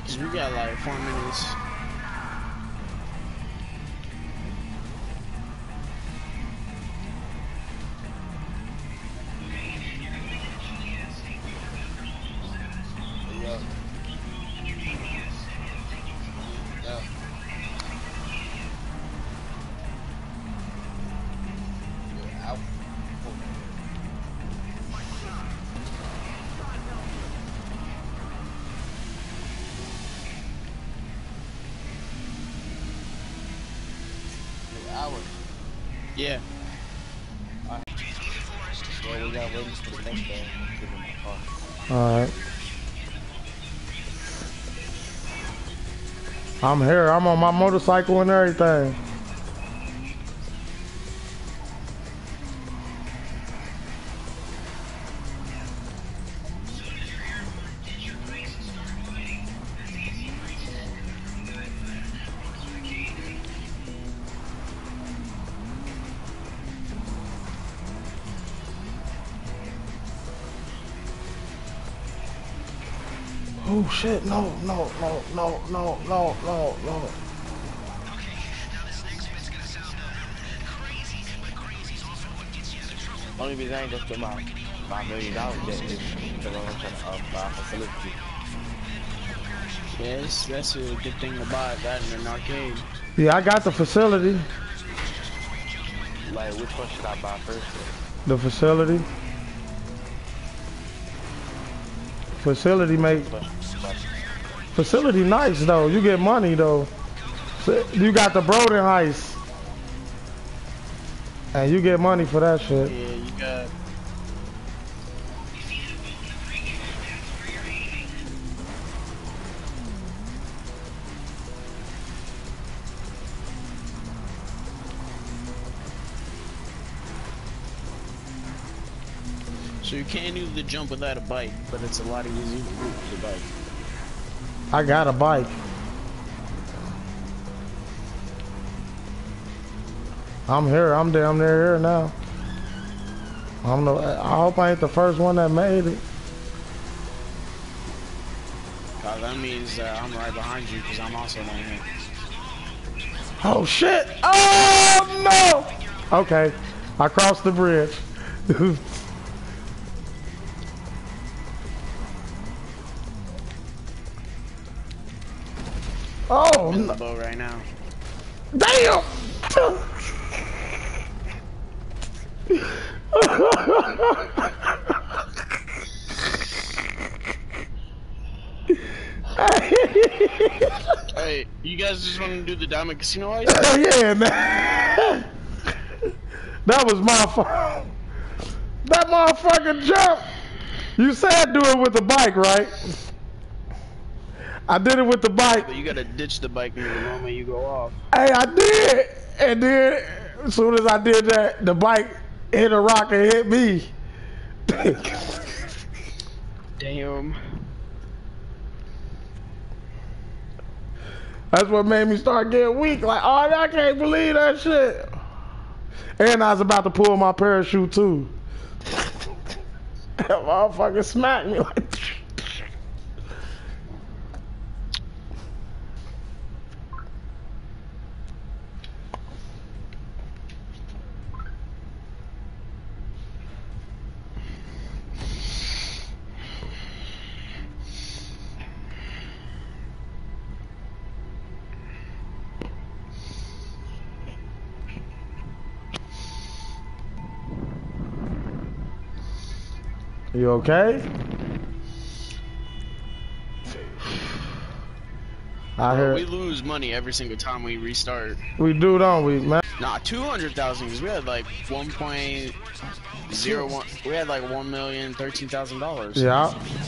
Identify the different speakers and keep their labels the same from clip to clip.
Speaker 1: because we got like 4 minutes. Yeah.
Speaker 2: Well, we got ready for the next day.
Speaker 3: Alright. I'm here. I'm on my motorcycle and everything. Oh shit, no.
Speaker 2: Only reason I ain't just put my $5 million debt is because I'm trying to buy a facility.
Speaker 1: Yes, that's a good thing to buy that in an arcade.
Speaker 3: Yeah, I got the facility.
Speaker 2: Like, which one should I buy first?
Speaker 3: The facility. Facility make facility nice though. You get money though. You got the Broden heist, and you get money for that shit.
Speaker 1: Yeah, you got. So you can't do the jump without a bike, but it's a lot easier to do with the bike.
Speaker 3: I got a bike. I'm here. I'm damn near here now. I hope I ain't the first one that made it.
Speaker 1: That means I'm right behind you because I'm also down here.
Speaker 3: Oh shit! Oh no! Okay, I crossed the bridge. Oh,
Speaker 1: I'm in the boat right now.
Speaker 3: Damn!
Speaker 1: Hey, you guys just want to do the Diamond Casino heist?
Speaker 3: Yeah, man. That was my fault. That motherfucking jump. You said do it with the bike, right? I did it with the bike.
Speaker 1: But you gotta ditch the bike the moment you go off.
Speaker 3: Hey, I did. And then, as soon as I did that, the bike hit a rock and hit me.
Speaker 1: Damn.
Speaker 3: That's what made me start getting weak. Like, oh, I can't believe that shit. And I was about to pull my parachute, too. That motherfucker smacked me like... You okay? I heard
Speaker 1: We lose money every single time we restart.
Speaker 3: we do, don't we, man?
Speaker 1: Nah, 200,000 because we had like 1.01. We had like $1,013,000.
Speaker 3: Yeah.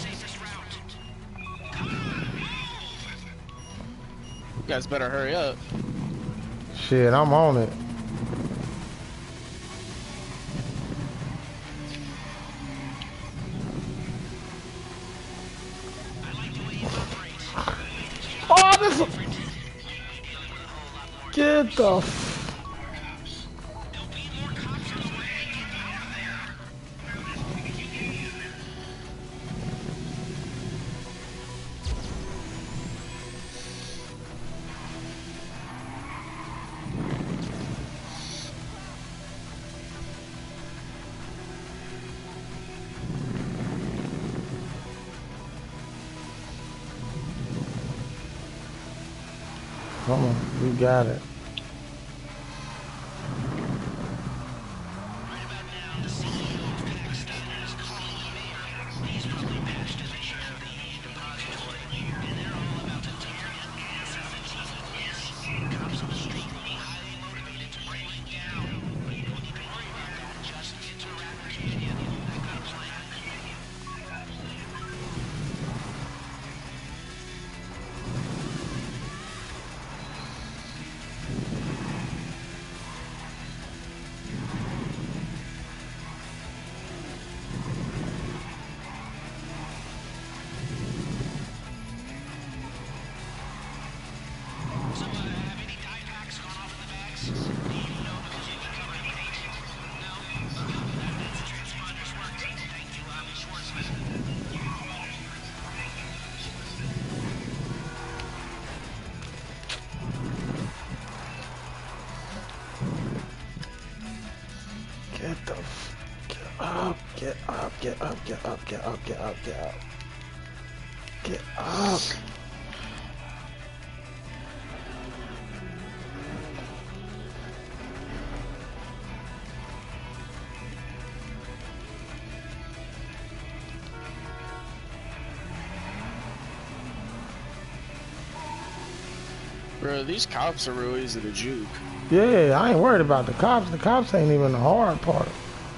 Speaker 1: You guys better hurry up.
Speaker 3: Shit, I'm on it. Oh, this is... Get the Come on, we got it. Get the get up, get up, get up, get up, get up, get up, get up. Get up.
Speaker 1: Bro, these cops are real easy to juke.
Speaker 3: Yeah, I ain't worried about the cops. The cops ain't even the hard part.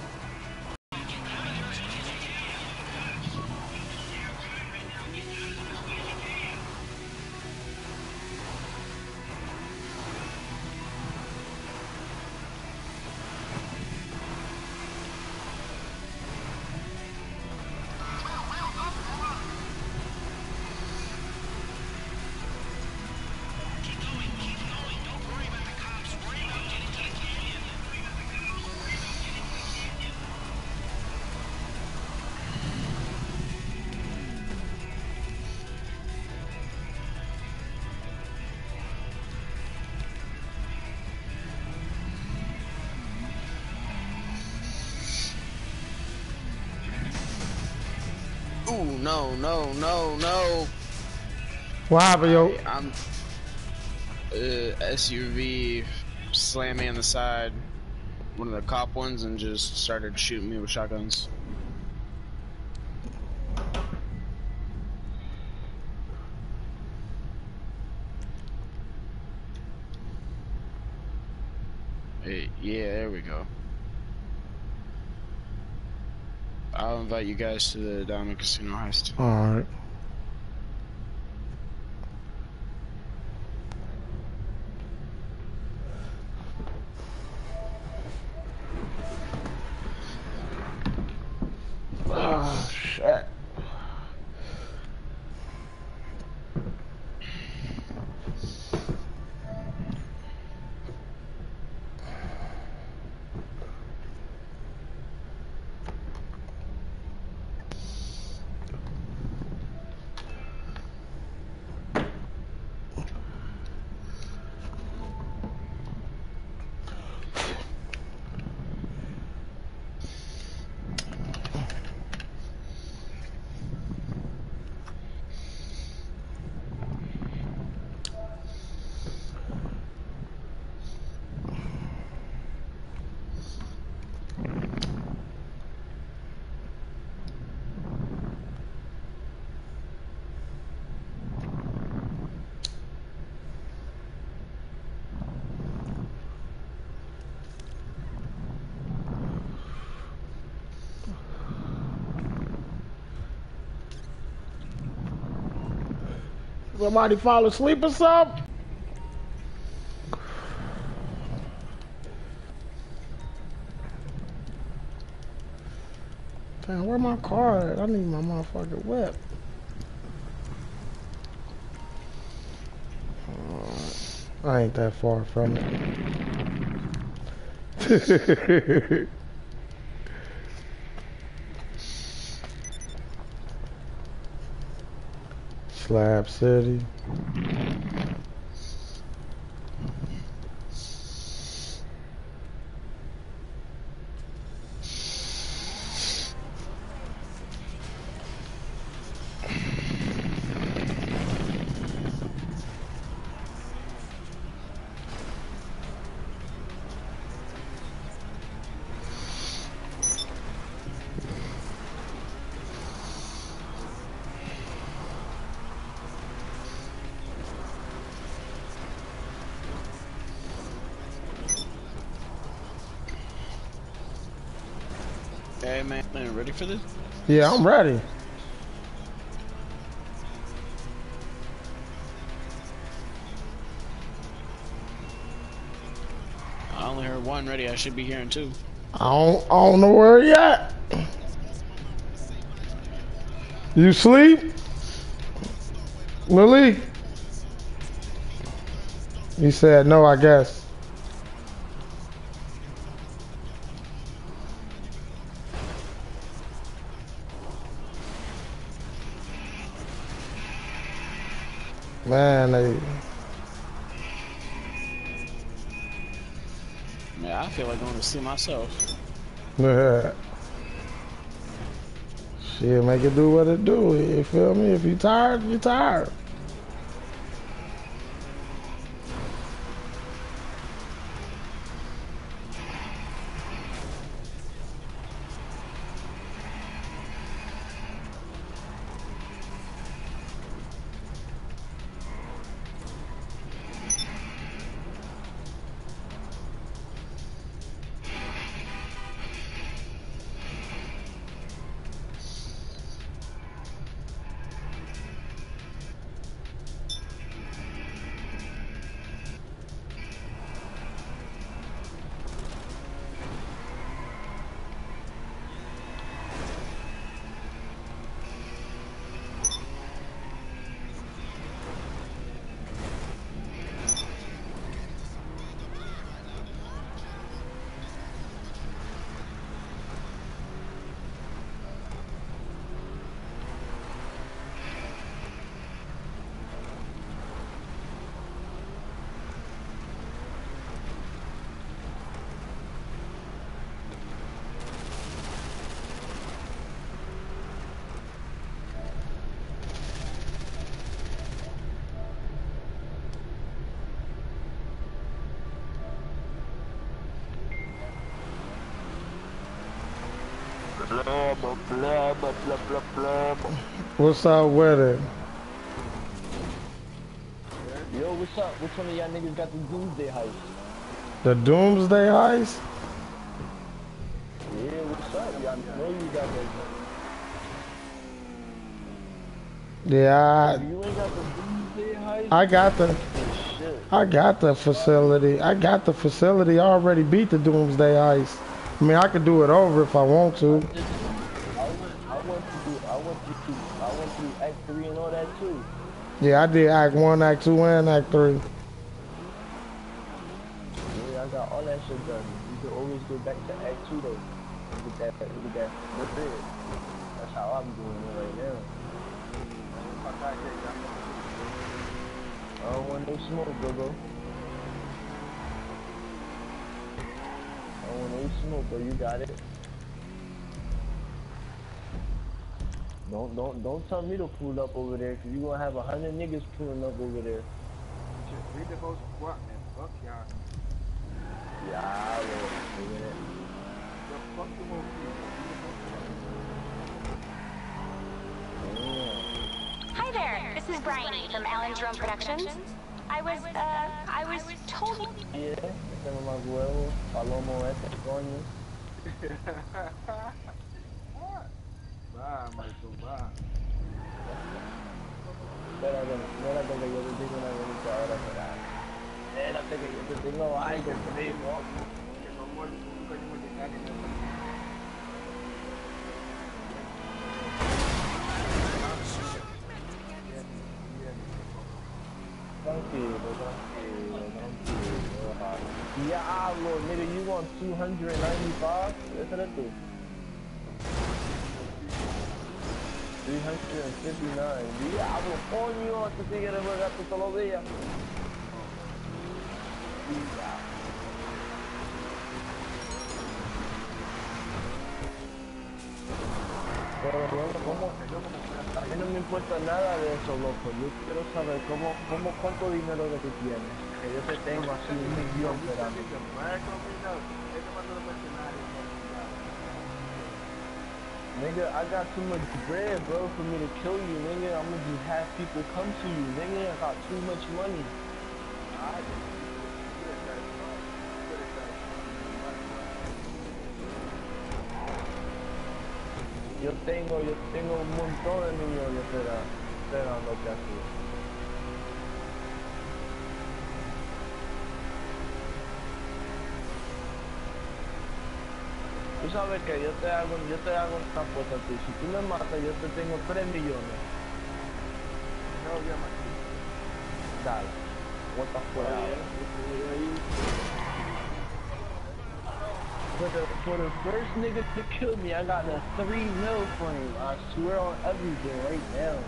Speaker 1: Ooh, no, no, no, no.
Speaker 3: What happened, yo?
Speaker 1: I'm SUV slammed me on the side, one of the cop ones, and just started shooting me with shotguns. Hey, yeah, there we go. I'll invite you guys to the Diamond Casino heist.
Speaker 3: Alright. Oh, shit. Somebody fall asleep or something? Damn, where my car at? I need my motherfucking whip. I ain't that far from it. Slab City.
Speaker 1: Hey man, ready for this?
Speaker 3: Yeah, I'm ready.
Speaker 1: I only heard one ready. I should be hearing two.
Speaker 3: I don't know where he at. You sleep? Malik? He said no, I guess. Man,
Speaker 1: Yeah, I feel like going to sleep myself.
Speaker 3: yeah. Shit, make it do what it do. You feel me? If you tired, you tired.
Speaker 2: Blah, blah, blah, blah, blah, blah, blah.
Speaker 3: What's up with it?
Speaker 2: Yo, what's up? Which one of y'all niggas got the doomsday heist?
Speaker 3: The Doomsday Heist?
Speaker 2: Yeah, what's up? Y'all know you got that.
Speaker 3: Yeah,
Speaker 2: If you ain't got the doomsday heist,
Speaker 3: I got the
Speaker 2: shit.
Speaker 3: I got the facility. I got the facility. I already beat the Doomsday Heist. I mean, I could do it over if I want to.
Speaker 2: I went through Act 3 and all that too.
Speaker 3: Yeah, I did Act 1, Act 2, and Act 3.
Speaker 2: Yeah, I got all that shit done. You can always go back to Act 2 though. With that that's it. That's how I'm doing it right now. I don't want no smoke, bro. I don't want no smoke, but you got it. Don't tell me to pull up over there, cause you gonna have 100 niggas pulling up over there.
Speaker 4: Shit, we the most squat, man. Fuck y'all.
Speaker 2: Yeah, I will.
Speaker 4: The fuck the most
Speaker 5: Hi there, this is Bryony from Alan Jerome Productions. I was told.
Speaker 2: Yeah, ese no más huevo, palomo ese, coño.
Speaker 4: Va, maestro, va.
Speaker 2: Espérate que yo te tengo una bonita ahora, espérate que yo te tengo algo, primo.
Speaker 4: Que no muere un coño de carne.
Speaker 2: Tranquilo. Diablo, nigga, you want 295? Ese eres tú. 359. Diablo, coño, este tigre me gasto todos los días. Pero bueno, ¿cómo? A mí no me importa nada de eso, loco. Yo quiero saber cuánto dinero que tú tienes. Que yo te tengo así 1 millón, pero nigga, I got too much bread, bro, for me to kill you, nigga. I'm gonna just have people come to you, nigga. I got too much money. Yo tengo un montón de millones esperando casi. Tú sabes que yo te hago una apuesta a ti. Si tú me matas, yo te tengo 3 millones.
Speaker 4: No, ya más.
Speaker 2: Dale. What the fuck? For the first nigga to kill me, I got a 3 mil from him. I swear on everything right now.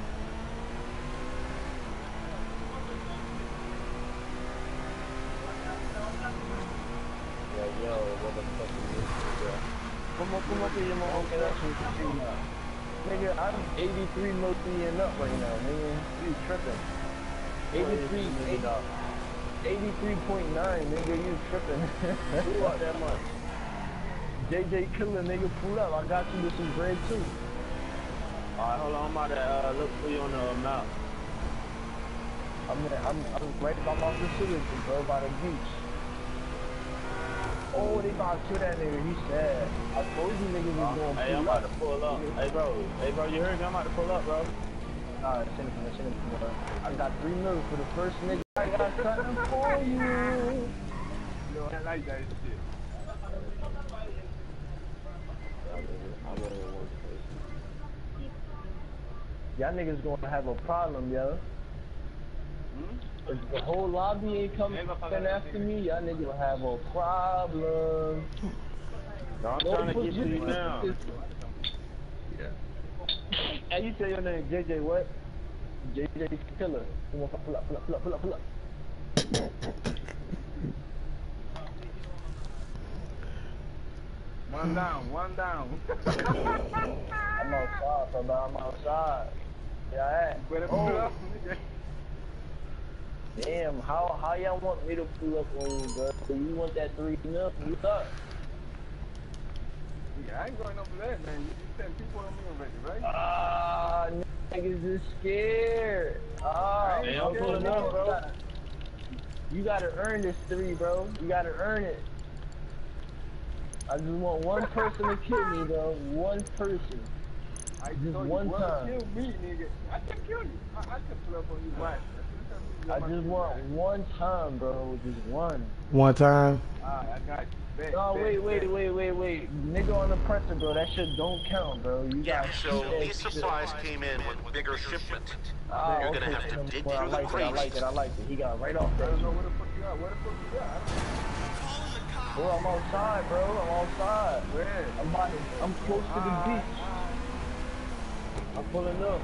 Speaker 2: Yo, what the fuck is this, nigga? ¿Cómo que yo me voy a quedar sin cocina? Nigga, I'm 83 million up right now, nigga. You tripping. 83.9, nigga, you tripping. Fuck that much. JJ Killer, nigga, pull up. I got you with some bread too. Alright, hold on. I'm about to look for you on the map. I'm right by my facility, bro, by the beach. Oh, they about to kill that nigga. He sad. I told you niggas was going to pull up. Hey, I'm about to pull up. Hey, bro, you heard me? I'm about to pull up, bro. Alright, send it to me, bro. I got 3 million for the first nigga. I got something for you.
Speaker 4: Yo, I like that shit.
Speaker 2: Y'all niggas gonna have a problem, yo. If the whole lobby ain't coming after me, y'all niggas gonna have a problem.
Speaker 4: No, I'm trying to get to you now.
Speaker 2: Yeah. Hey, you say your name, JJ what? JJ Killer. Pull up.
Speaker 4: One down.
Speaker 2: I'm outside, brother. I'm outside. Yeah,
Speaker 4: Better pull up, nigga.
Speaker 2: Damn, how y'all want me to pull up on you, bro? So you want that 3 mil? You up?
Speaker 4: Yeah, I ain't going over there, man. You send people on me already, right?
Speaker 2: Ah, niggas is scared. Ah,
Speaker 4: Hey,
Speaker 2: I'm pulling up, bro.
Speaker 4: bro.
Speaker 2: You gotta earn this 3, bro. You gotta earn it. I just want one person to kill me, bro. One person. Just one time.
Speaker 4: Kill me, nigga. I can kill you. I can pull up on you. Why?
Speaker 2: I just want one time, bro. Just one.
Speaker 3: One time.
Speaker 4: I got you. Bet,
Speaker 2: No,
Speaker 4: bet,
Speaker 2: wait.
Speaker 4: bet.
Speaker 2: Nigga on the presser, bro. That shit don't count, bro. You
Speaker 6: Yeah,
Speaker 2: got
Speaker 6: so these supplies came in with bigger shipment.
Speaker 2: Ah,
Speaker 6: You're
Speaker 2: okay.
Speaker 6: gonna have to dig
Speaker 2: Well,
Speaker 6: through the crates.
Speaker 2: I like it. He got right off
Speaker 4: I
Speaker 2: that
Speaker 4: don't know
Speaker 2: shit.
Speaker 4: where the fuck you at. Where the fuck you at?
Speaker 2: Bro, I'm outside, bro. I'm outside.
Speaker 4: Where?
Speaker 2: I'm close to the beach. I'm pulling up.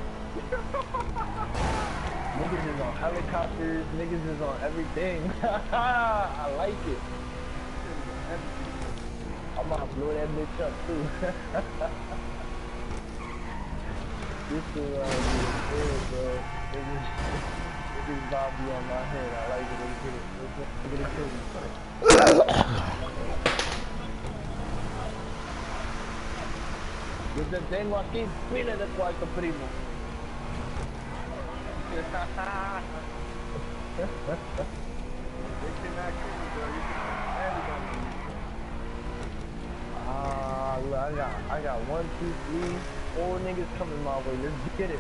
Speaker 2: Niggas is on helicopters. Niggas is on everything. I like it. I'm about to blow that bitch up too. This is be good, bro. Niggas vibe be on my head. I like it. Let's get it. Yo te tengo aquí pila de cuarto, primo.
Speaker 4: They cannot kill you, bro. You can everybody.
Speaker 2: Look, I got 1, 2, 3, 4 niggas coming my way. Let's get it.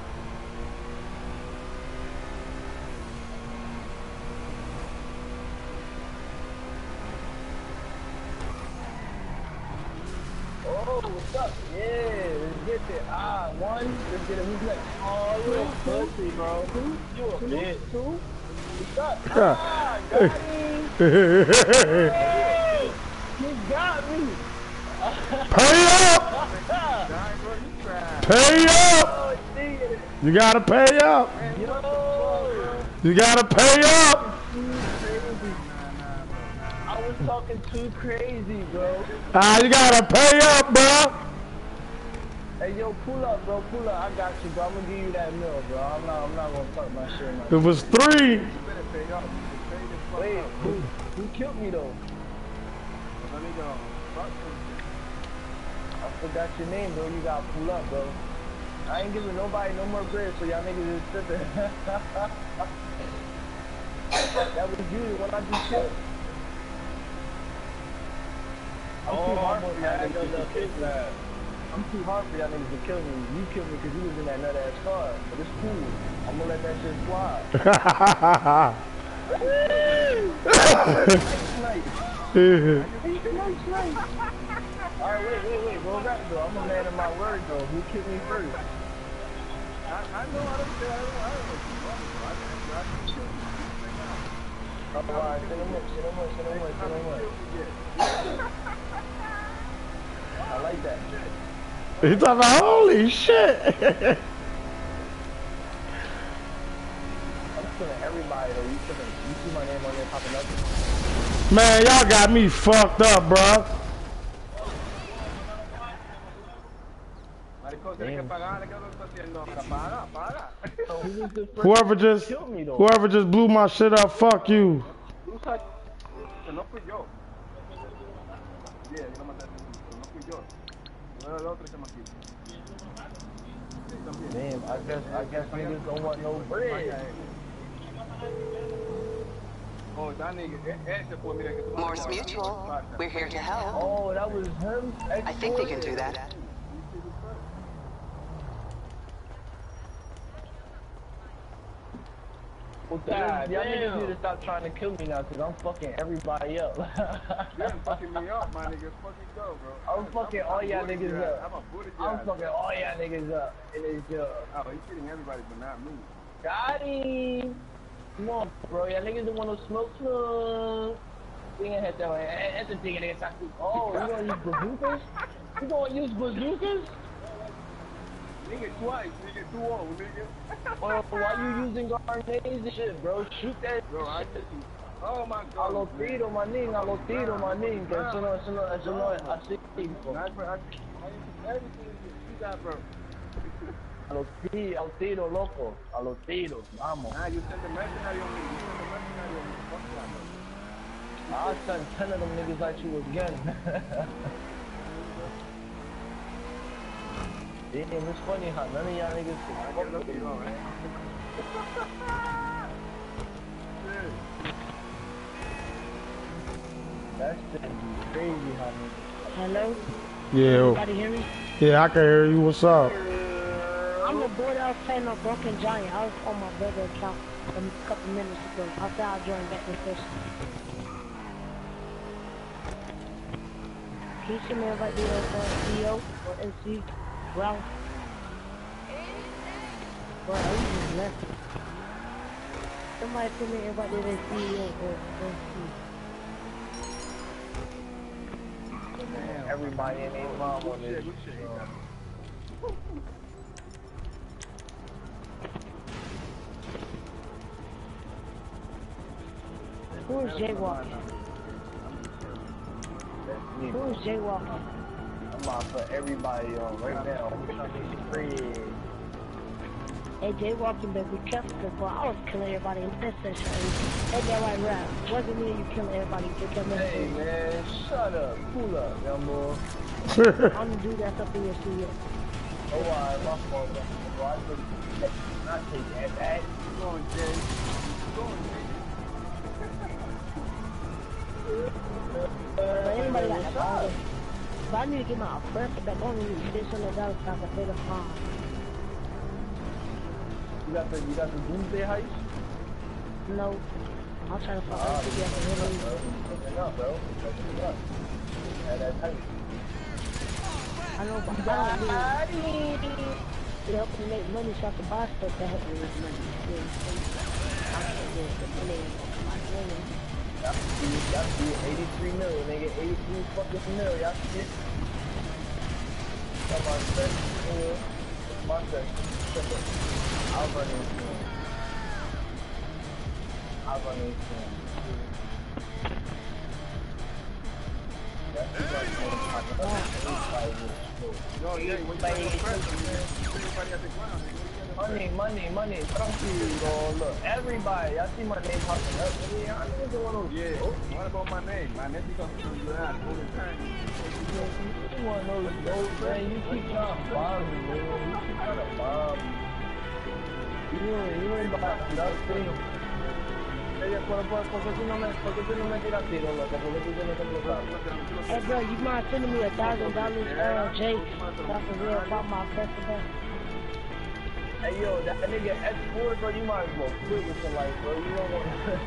Speaker 2: Oh, what's up? Yeah, let's get it. One. Let's get it. Who's next? Oh, you a pussy, bro. You a bitch. Two. What's up? Got me. Hey, he got me.
Speaker 3: Pay up! Pay up!
Speaker 2: Oh, shit.
Speaker 3: You gotta pay up!
Speaker 2: Yo.
Speaker 3: You gotta pay up!
Speaker 2: I was talking too crazy, bro.
Speaker 3: You gotta pay up, bro!
Speaker 2: Hey, yo, pull up, bro. Pull up. I got you, bro. I'm gonna give you that meal, bro. I'm not gonna fuck my shit, man.
Speaker 3: It was 3.
Speaker 2: Wait, who killed me though?
Speaker 4: Let me go.
Speaker 2: I forgot your name, bro. You gotta pull up, bro. I ain't giving nobody no more bread, so y'all niggas is tripping. That was you, the one I just killed. I'm too hard for that. I'm too hard for y'all niggas to kill me. You killed me because you was in that nut ass car. But it's cool. I'm gonna let that shit slide. Nice. Alright, wait. Roll back though. I'm a man of my word though. Who killed me first?
Speaker 4: I know I don't care. I don't know. I can kill you.
Speaker 2: Alright, send him up. I like that.
Speaker 3: He talking about holy shit.
Speaker 2: I'm killing everybody though. You see my name on there popping up.
Speaker 3: Man, y'all got me fucked up, bro.
Speaker 4: Maricón, tienes que pagar. ¿Qué lo estás haciendo? Paga.
Speaker 3: Whoever just blew my shit up, fuck you.
Speaker 4: Tú sabes que no fui yo. Yeah, yo lo maté, pero no fui yo. No era el otro chamaquito.
Speaker 2: Damn, I guess niggas don't want no bread.
Speaker 4: Oh, that nigga, ese fue, mira, que tú
Speaker 7: Morse Mutual, we're here to help.
Speaker 2: Oh, that was him?
Speaker 7: I think they can do that.
Speaker 2: Well, y'all niggas need to stop trying to kill me now, cause I'm fucking everybody up.
Speaker 4: You're fucking me up, my nigga. Fucking go, bro.
Speaker 2: I'm fucking all y'all niggas up. I'm fucking all y'all niggas up in this job.
Speaker 4: Oh, he's kidding everybody, but not me.
Speaker 2: Got him. Come on, bro. Y'all niggas don't want no smoke. Thing ahead that way. That's the thing, nigga. Oh, you gonna use bazookas? You gonna use bazookas?
Speaker 4: Nigga twice, nigga 2-0, nigga.
Speaker 2: Well, why you using grenades and shit, bro? Shoot that
Speaker 4: bro, I just... Oh my god.
Speaker 2: A lo tiro, manín. Eso no es así, tipo.
Speaker 4: Everything you got, bro.
Speaker 2: A lo tiro, loco. A lo tiro, vamos.
Speaker 4: Nah, you sent the mercenary on me. Fuck that, bro.
Speaker 2: I'll send 10 of them niggas at you again. Damn, it's funny how none of y'all niggas can fuck with me. That shit be crazy how niggas.
Speaker 8: Hello?
Speaker 3: Yeah.
Speaker 8: Everybody hear me?
Speaker 3: Yeah, I can hear you. What's up?
Speaker 8: I'm the boy that was playing on Broken Giant. I was on my brother's account a couple minutes ago. I thought I'd join back with this. Can you see me invite the CEO or NC? Ralph? Boy, I just left. Somebody put me invite the CEO or NC.
Speaker 2: Everybody in their mom on this.
Speaker 8: Who is jaywalking? Who is jaywalking?
Speaker 2: I'm about to put everybody on right now. I'm trying to get free.
Speaker 8: Hey, jaywalking, but be careful, because boy, I was killing everybody in this session. Hey, that right, rap. Wasn't me you killing everybody.
Speaker 2: Hey, man, shut up. Cool up, young boy.
Speaker 8: I'm the dude that's up in your studio.
Speaker 2: Oh, alright, my fault, man. I not take that back.
Speaker 4: Go on, Jay. Go on, Jay.
Speaker 8: But anybody got the ball. But I need to get my oppressor back. I don't need $600 so I can pay the fine.
Speaker 2: You got the Doomsday heist?
Speaker 8: No. I'm trying to fuck up to get the hit
Speaker 2: Fucking up, bro. Fucking up. Yeah, that's heist.
Speaker 8: I know, but I don't need it help me make money so I can buy stuff that help me make money. Yeah. I can't do it. The money ain't gonna come out of money.
Speaker 2: Y'all see 83 million, nigga. 83 fucking million. Y'all see it? Come on, sir. Come on, sir. I'll run into him. Money, tranquilo, look, everybody, y'all see my name popping up, nigga, I niggas don't want no
Speaker 4: yeah, what about my name? My name because you out all the time.
Speaker 2: You want those gold, man, you keep trying to bomb me, man, you keep trying to bomb me. You ain't about nothing. ¿Por qué tú no me tiras tiro, loco? ¿Por qué tú tienes que explotar?
Speaker 8: Hey, bro, you mind sending me $1,000, Jay, so I can real about my customer?
Speaker 2: Hey, yo, that nigga X4, bro, you might as well quit with your life, bro. You don't want to...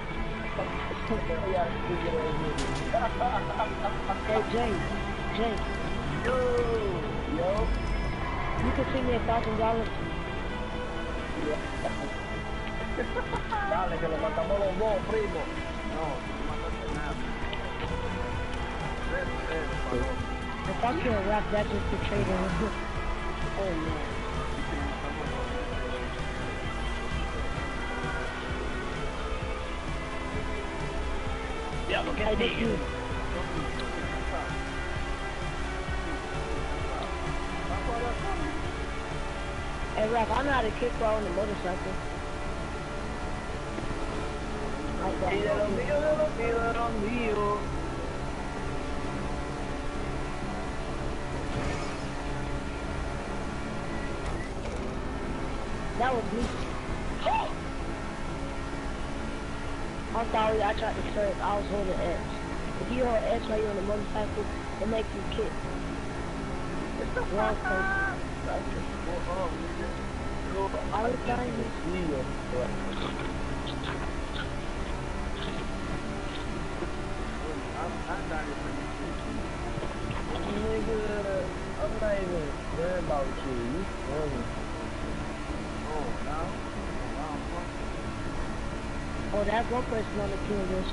Speaker 8: Hey, Jay.
Speaker 2: Yo.
Speaker 8: You can send me $1,000.
Speaker 2: Dale, que lo matamos los dos, primo.
Speaker 4: No, no mataste nada.
Speaker 8: If I kill Rap, that's just the traitor. Oh, man.
Speaker 2: Yeah, look
Speaker 8: Hey,
Speaker 2: at
Speaker 8: this you. Hey, Rap, I know how to kick while on the motorcycle.
Speaker 2: De los míos.
Speaker 8: That was me. I'm sorry, I tried to curve. I was holding X. If you hold X while you're on the motorcycle, it makes you kick. Wrong person. I was trying to...
Speaker 2: Nigga, I'm not even worried about you. You funny.
Speaker 8: Oh, that's one person on the kill list.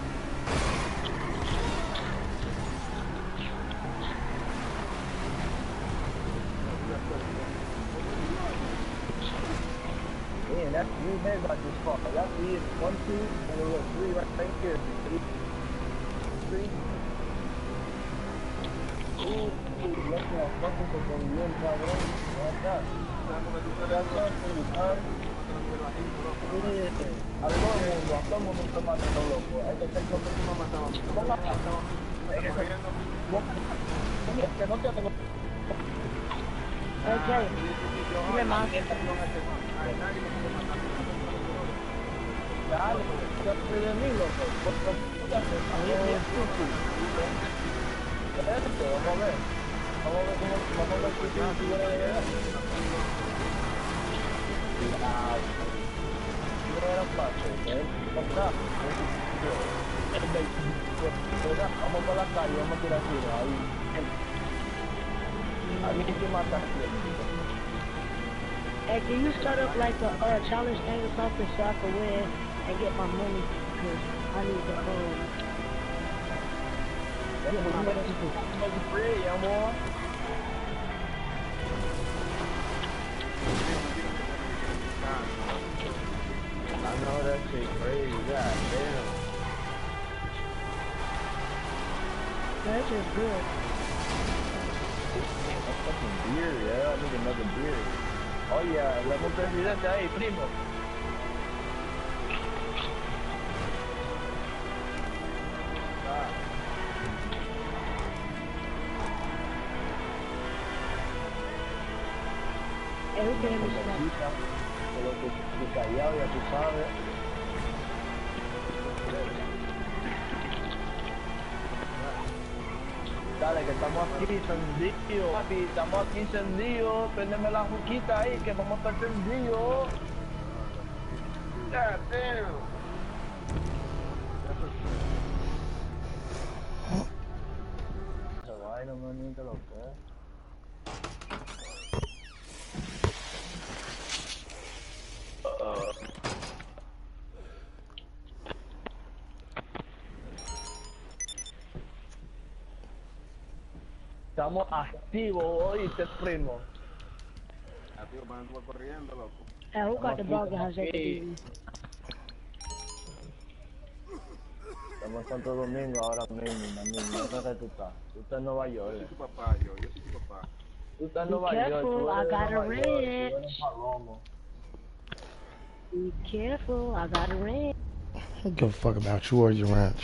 Speaker 2: Man, that's 3 heads I just fought. That's it. 1, 2, and look, 3 right here. 3. Loco, fucking se pone bien, cabrón. Acá. A todo el mundo está matando, loco. Hay que ser como tú me matabas. Es que no te tengo...
Speaker 8: Okay. Dime más.
Speaker 2: Dale, yo soy de mí, loco. Vamos a ver. Vamos a ver qué figura de verdad. No era fácil, ¿eh? Vamos por la calle, vamos a tirar tiro. Ahí hay que matar.
Speaker 8: Hey, can you start up like a challenge thing or something so I can win and get my money? Because I need to
Speaker 2: Free, amor. I know that shit crazy, god damn.
Speaker 8: That's just good.
Speaker 2: A fucking beer, yeah, I need another beer. Oh yeah, level presidente ahí, primo.
Speaker 8: Everything is
Speaker 2: Solo que callado, ya tú sabes. Dale, que estamos aquí encendidos, papi, estamos aquí encendidos. Préndeme la juquita ahí, que vamos a estar encendidos. God damn. Esa vaina, manito, lo que es. Estamos activos hoy, primo.
Speaker 4: Activo para no estar corriendo, loco.
Speaker 8: Hey, who got the burger house at the TV?
Speaker 2: Estamos en Santo Domingo ahora mismo, manito. No sé dónde tú estás. Tú estás en Nueva York.
Speaker 4: Yo soy tu papá, yo soy tu papá.
Speaker 2: Tú estás en
Speaker 8: Be
Speaker 2: Nueva York.
Speaker 8: careful,
Speaker 2: Tú
Speaker 8: I
Speaker 2: eres de
Speaker 8: got a
Speaker 2: Nueva York, tú
Speaker 8: ranch.
Speaker 2: eres Palomo.
Speaker 8: Be careful, I got a ranch.
Speaker 3: I don't give a fuck about you or your ranch.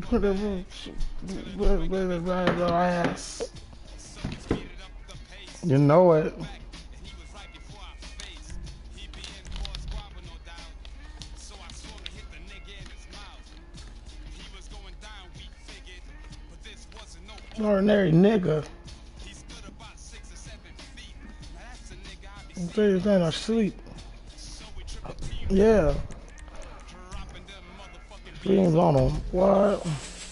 Speaker 3: Put it ass. You know it. Ordinary nigga. I'm saying that I sleep. Yeah. Dreams on him. What?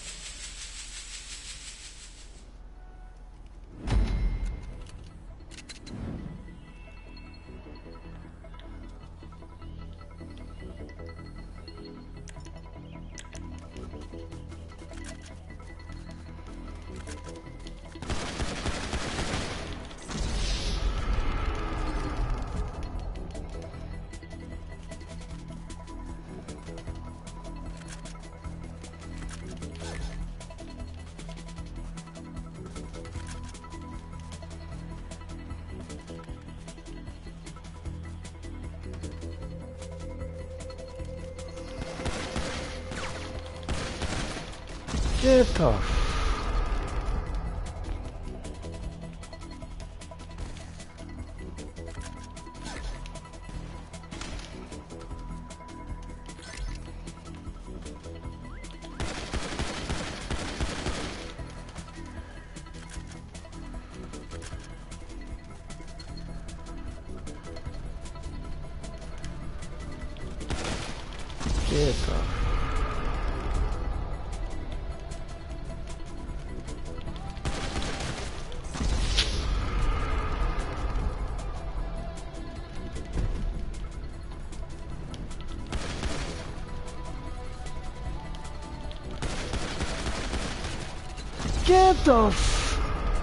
Speaker 3: Get the Get the f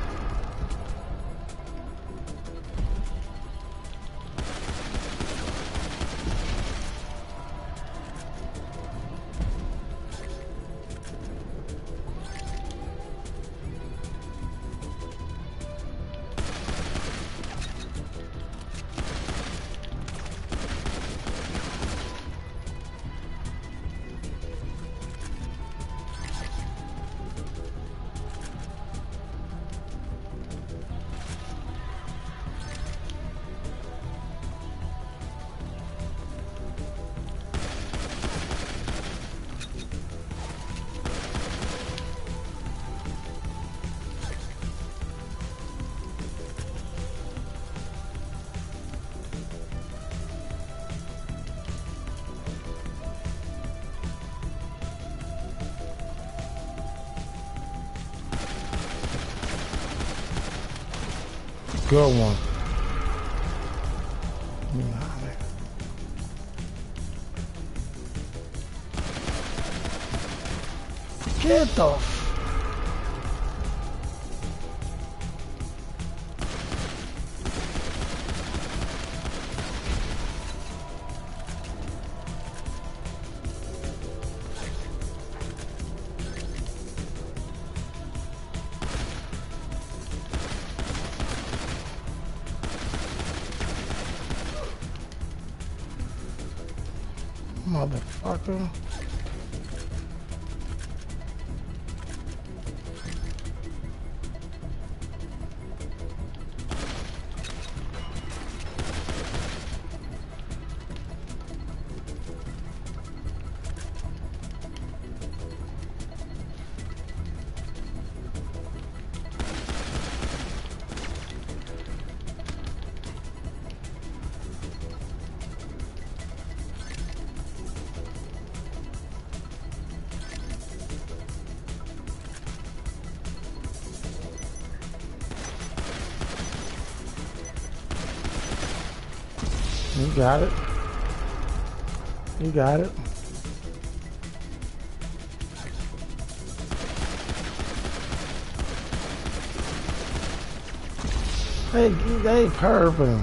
Speaker 3: good one. Get the f motherfucker. You got it. You got it. Hey, they perving.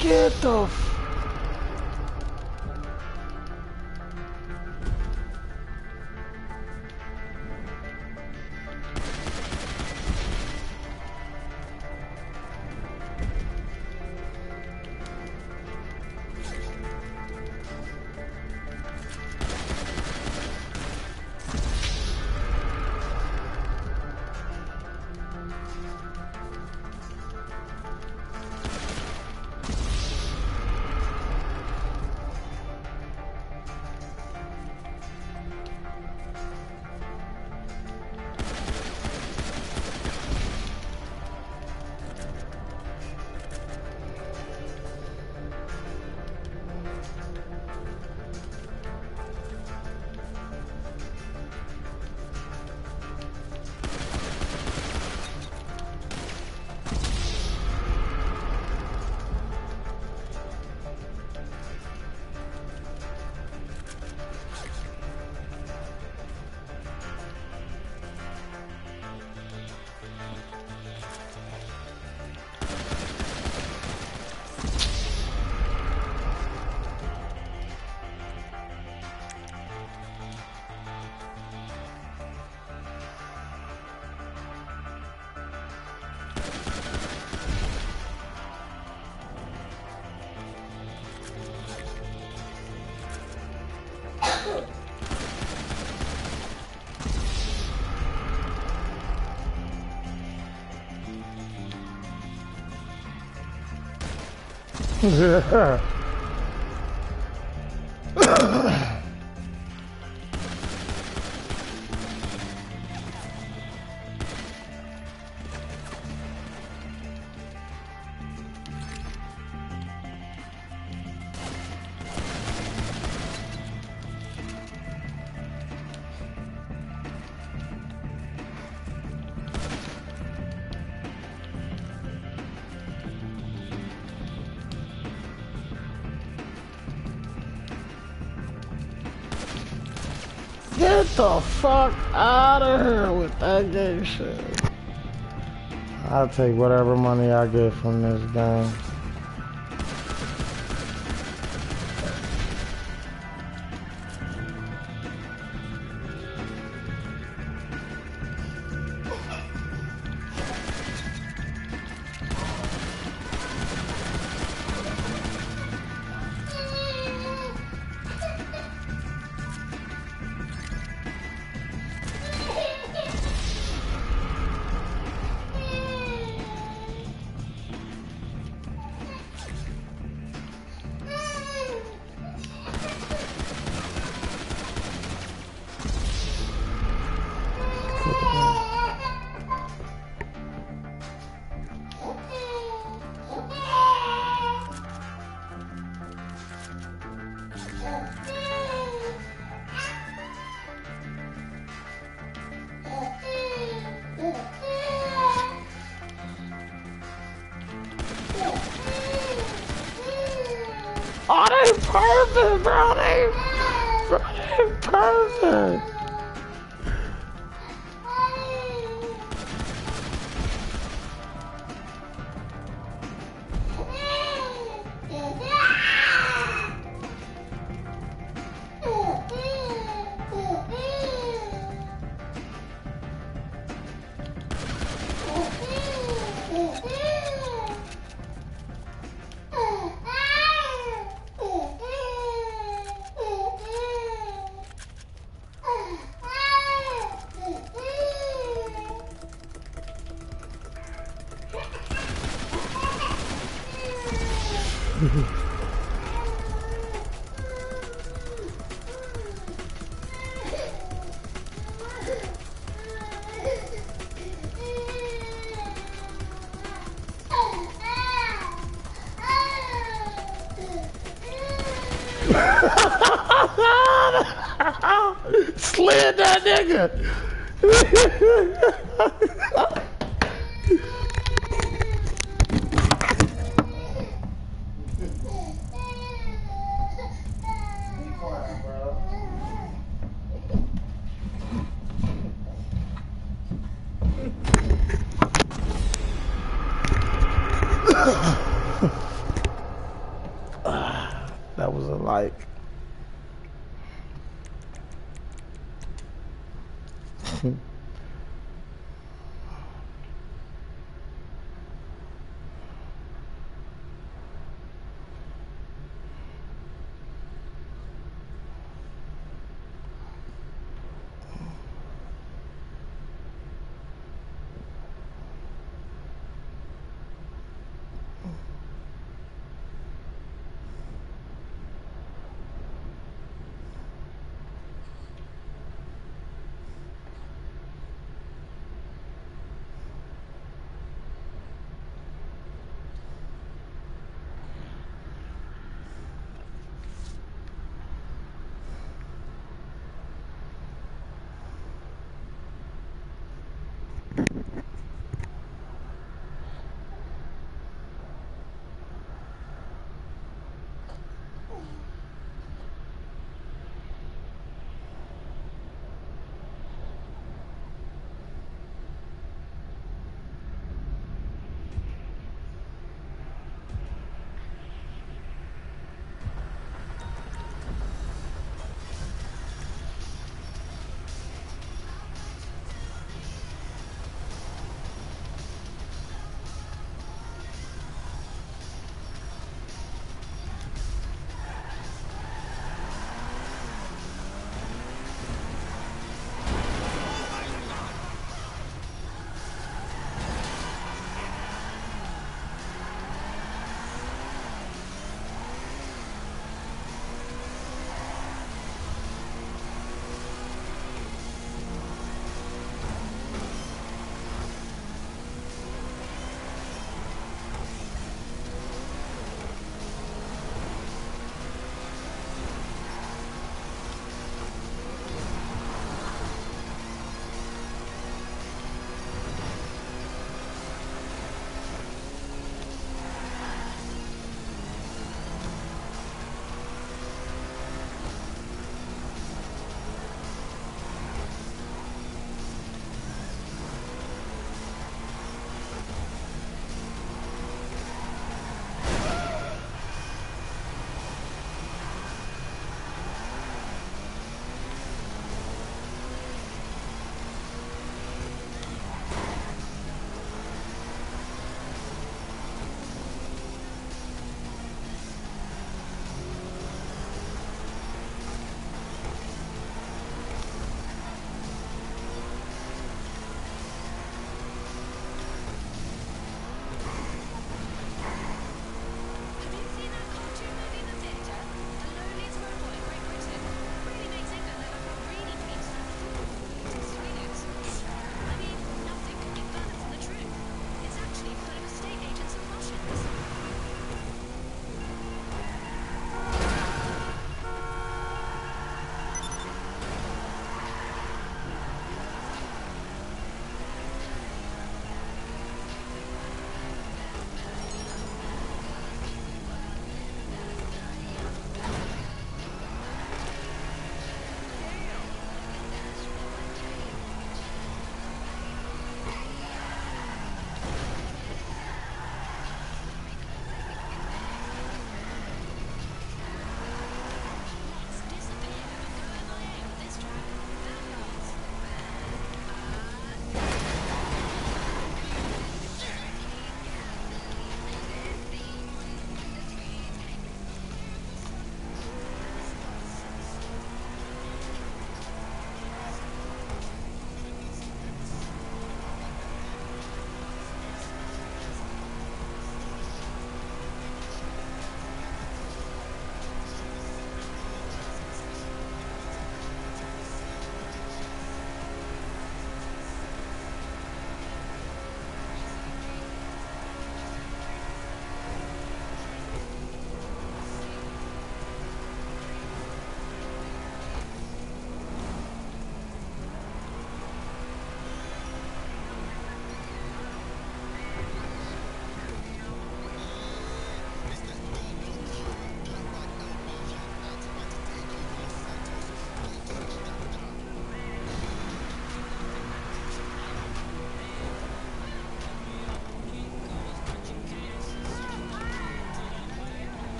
Speaker 3: Get the f Get the fuck out of here with that gay shit. I'll take whatever money I get from this game. Oh, they perfect, bro. They perfect. Slid that nigga. was alike.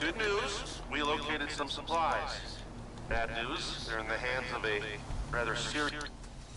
Speaker 6: Good news, we located some supplies. Bad news, they're in the hands of a rather serious...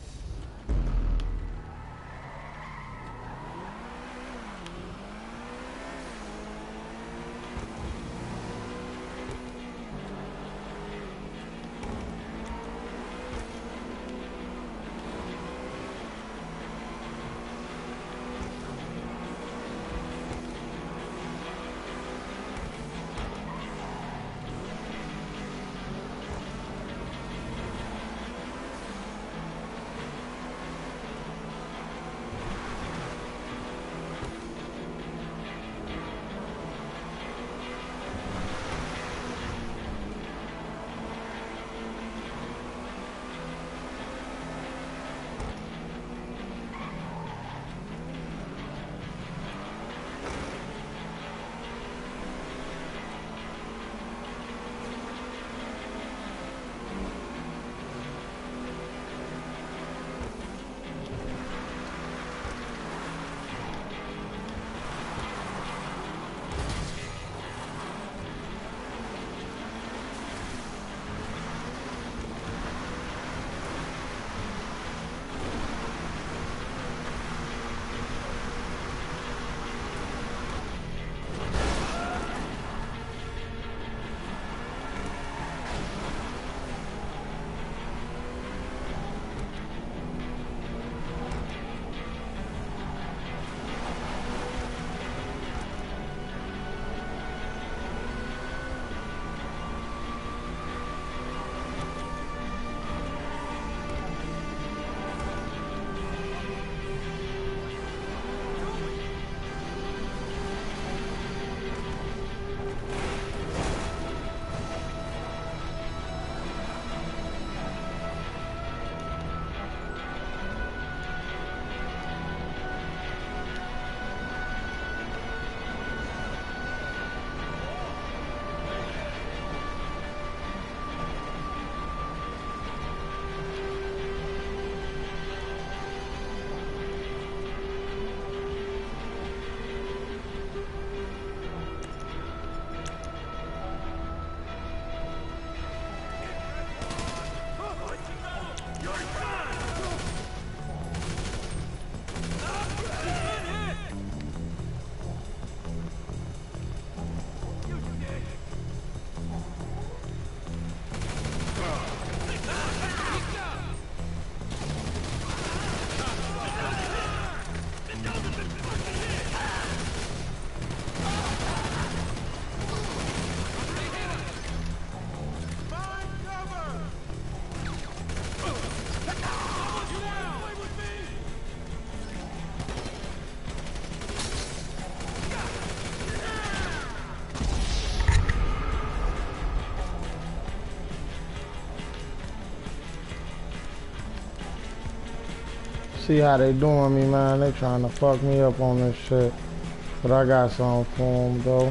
Speaker 3: See how they doing me, man. They trying to fuck me up on this shit. But I got something for them, though.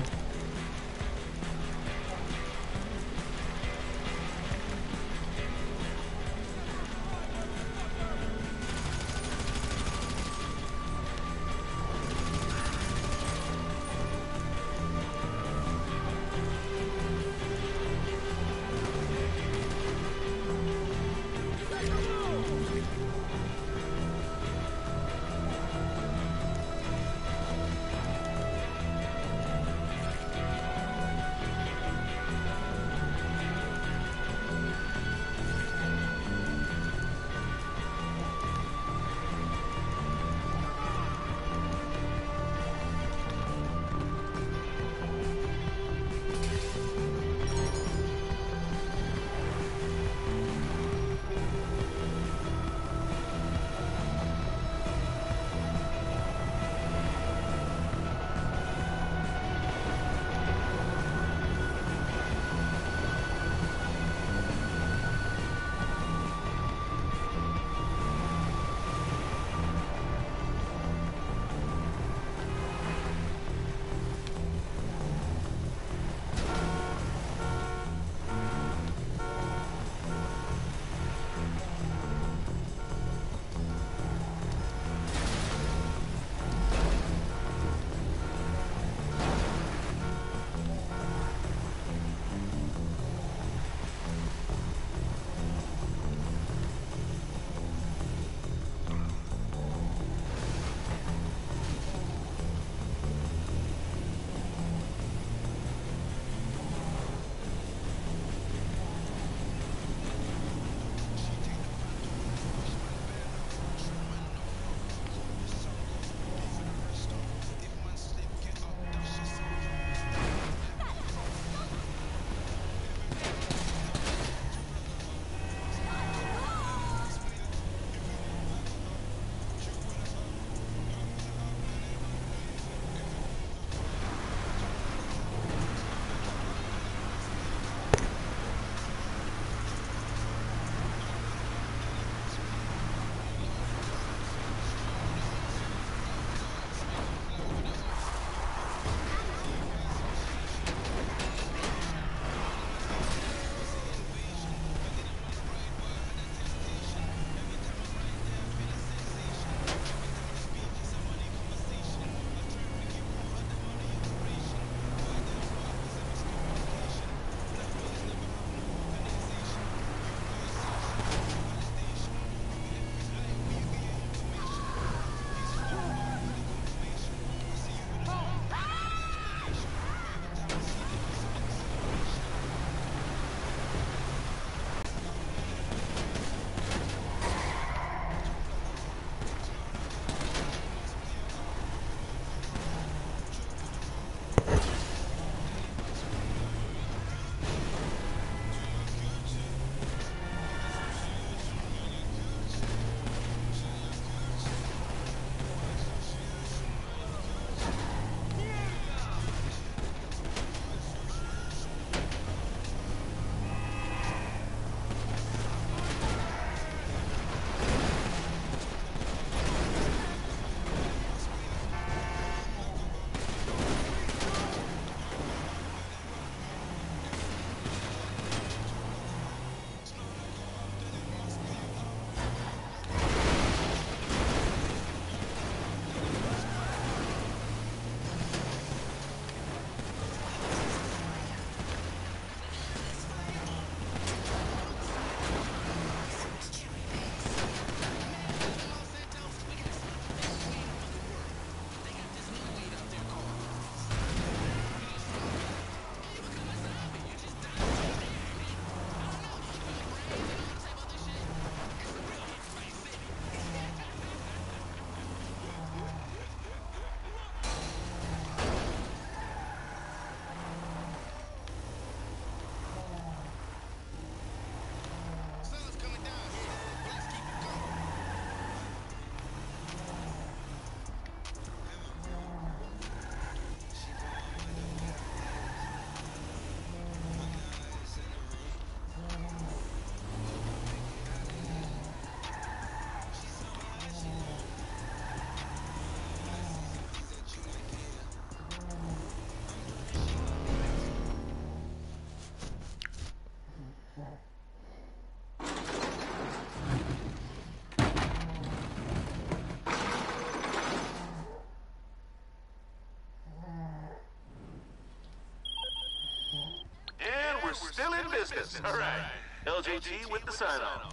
Speaker 6: business. All right. LJT with the sign-off.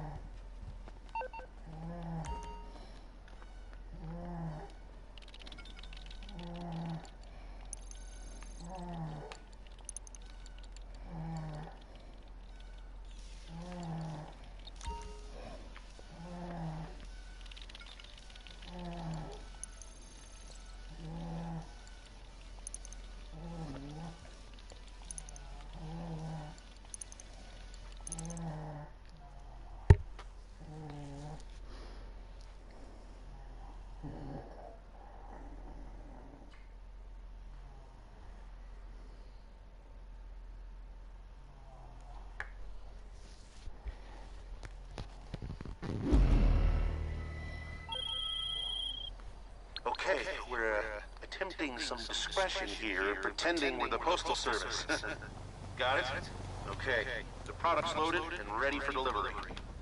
Speaker 6: Okay, we're attempting some discretion here and pretending we're the Postal Service. Got it? Okay. The product's loaded and ready for delivery.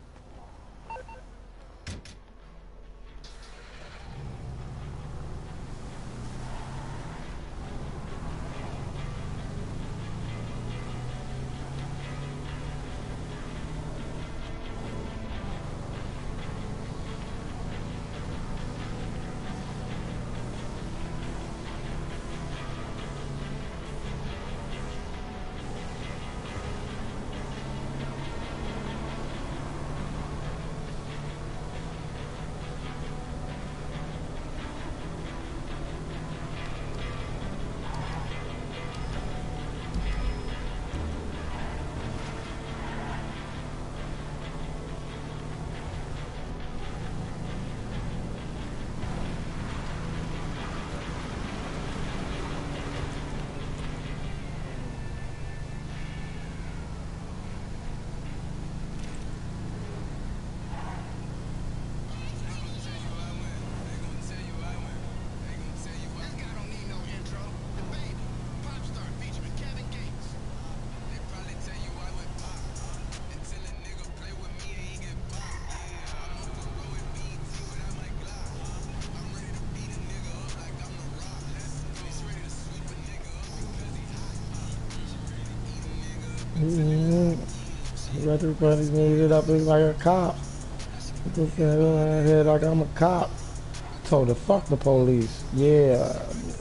Speaker 3: Everybody's made it up like a cop. Look at my head like I'm a cop. Told her fuck the police. Yeah.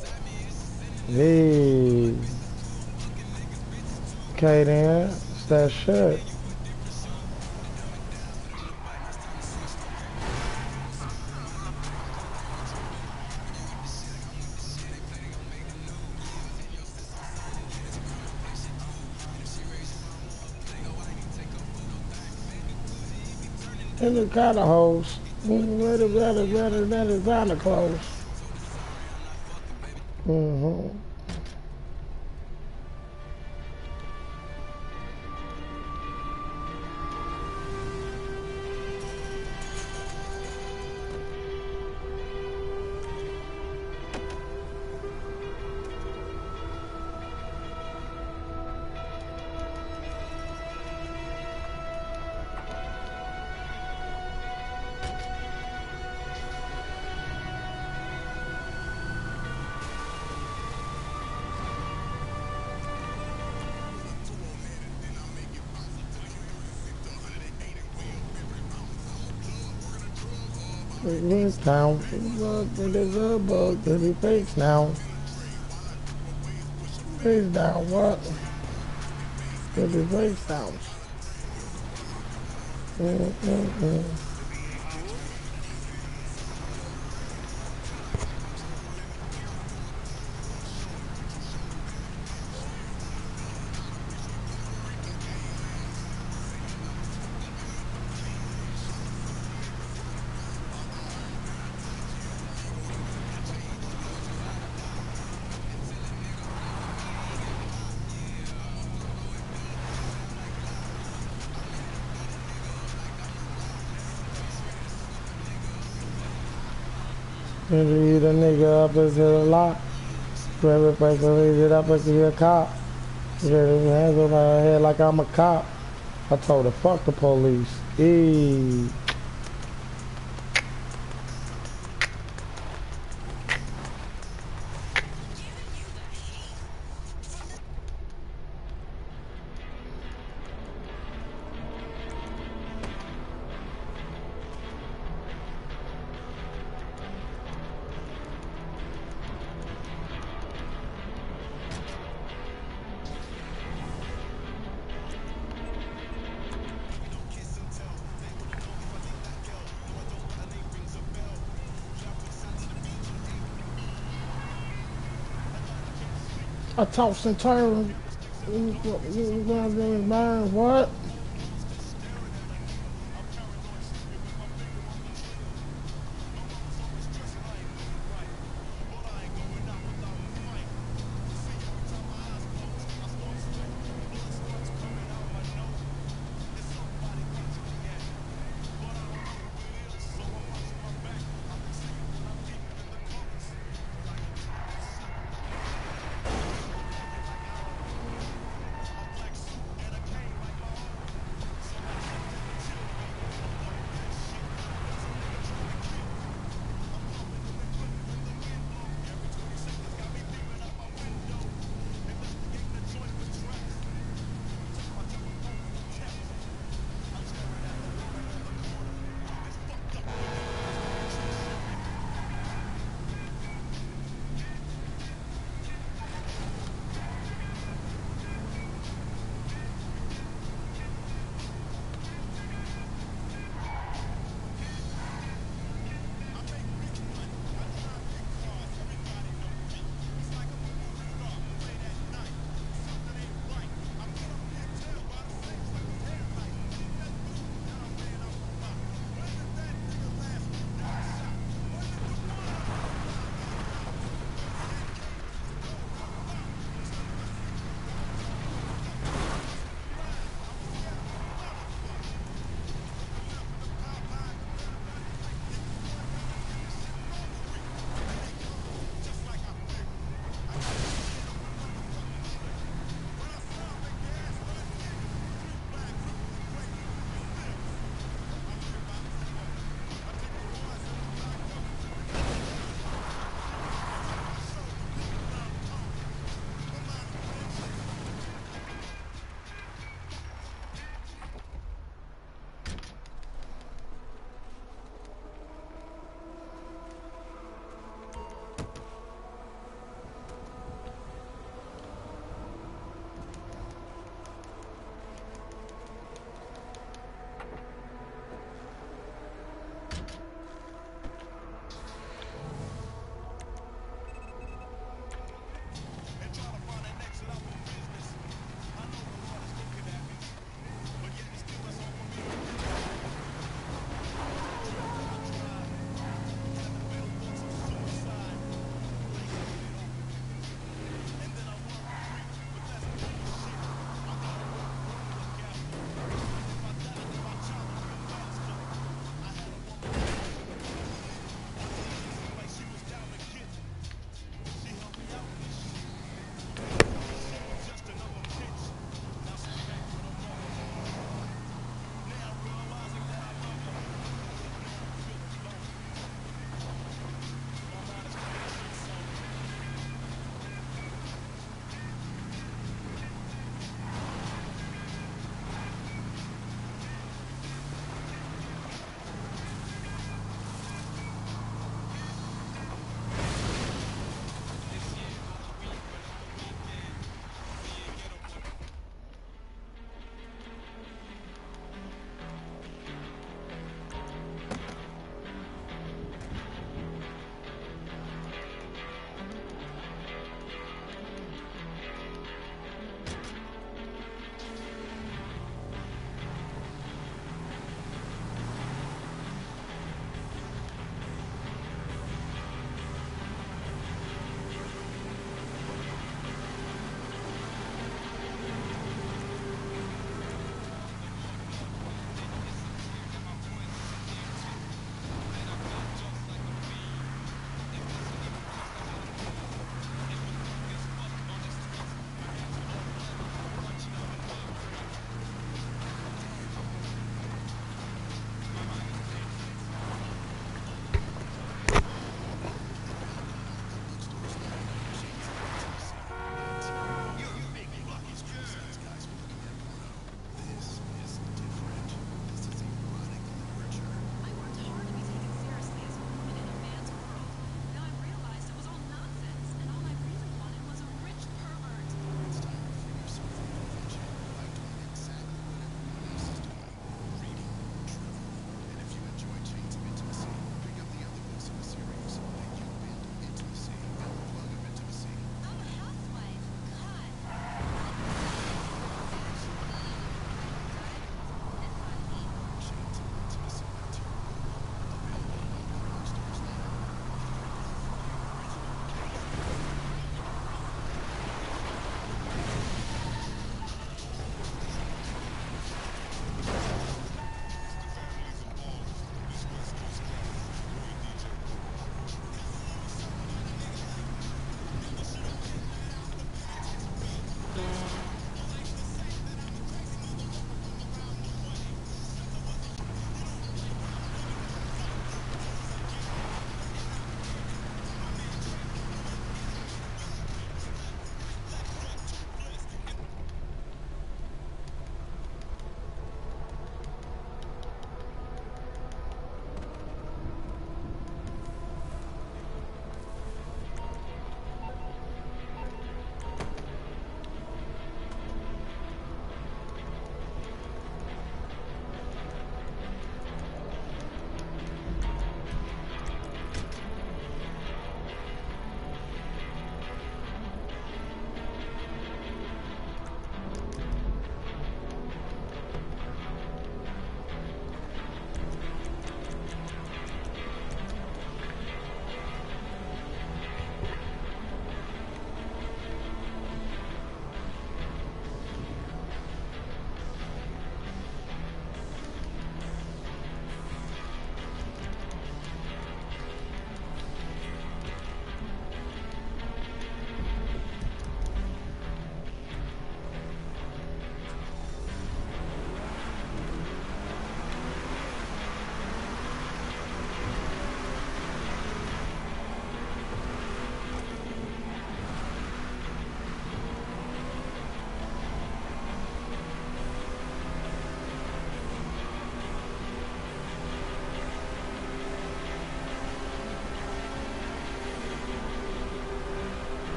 Speaker 3: Hey. Okay then. It's that shit. And the kind of hoes, better Santa Claus. This town, there's a bug to be face now. Face down, what? To be face down. When you eat a nigga up into the lot, every place I leave it up into a cop. Get his hands on my head like I'm a cop. I told her, fuck the police. Eee. I toss and turn. Man, what?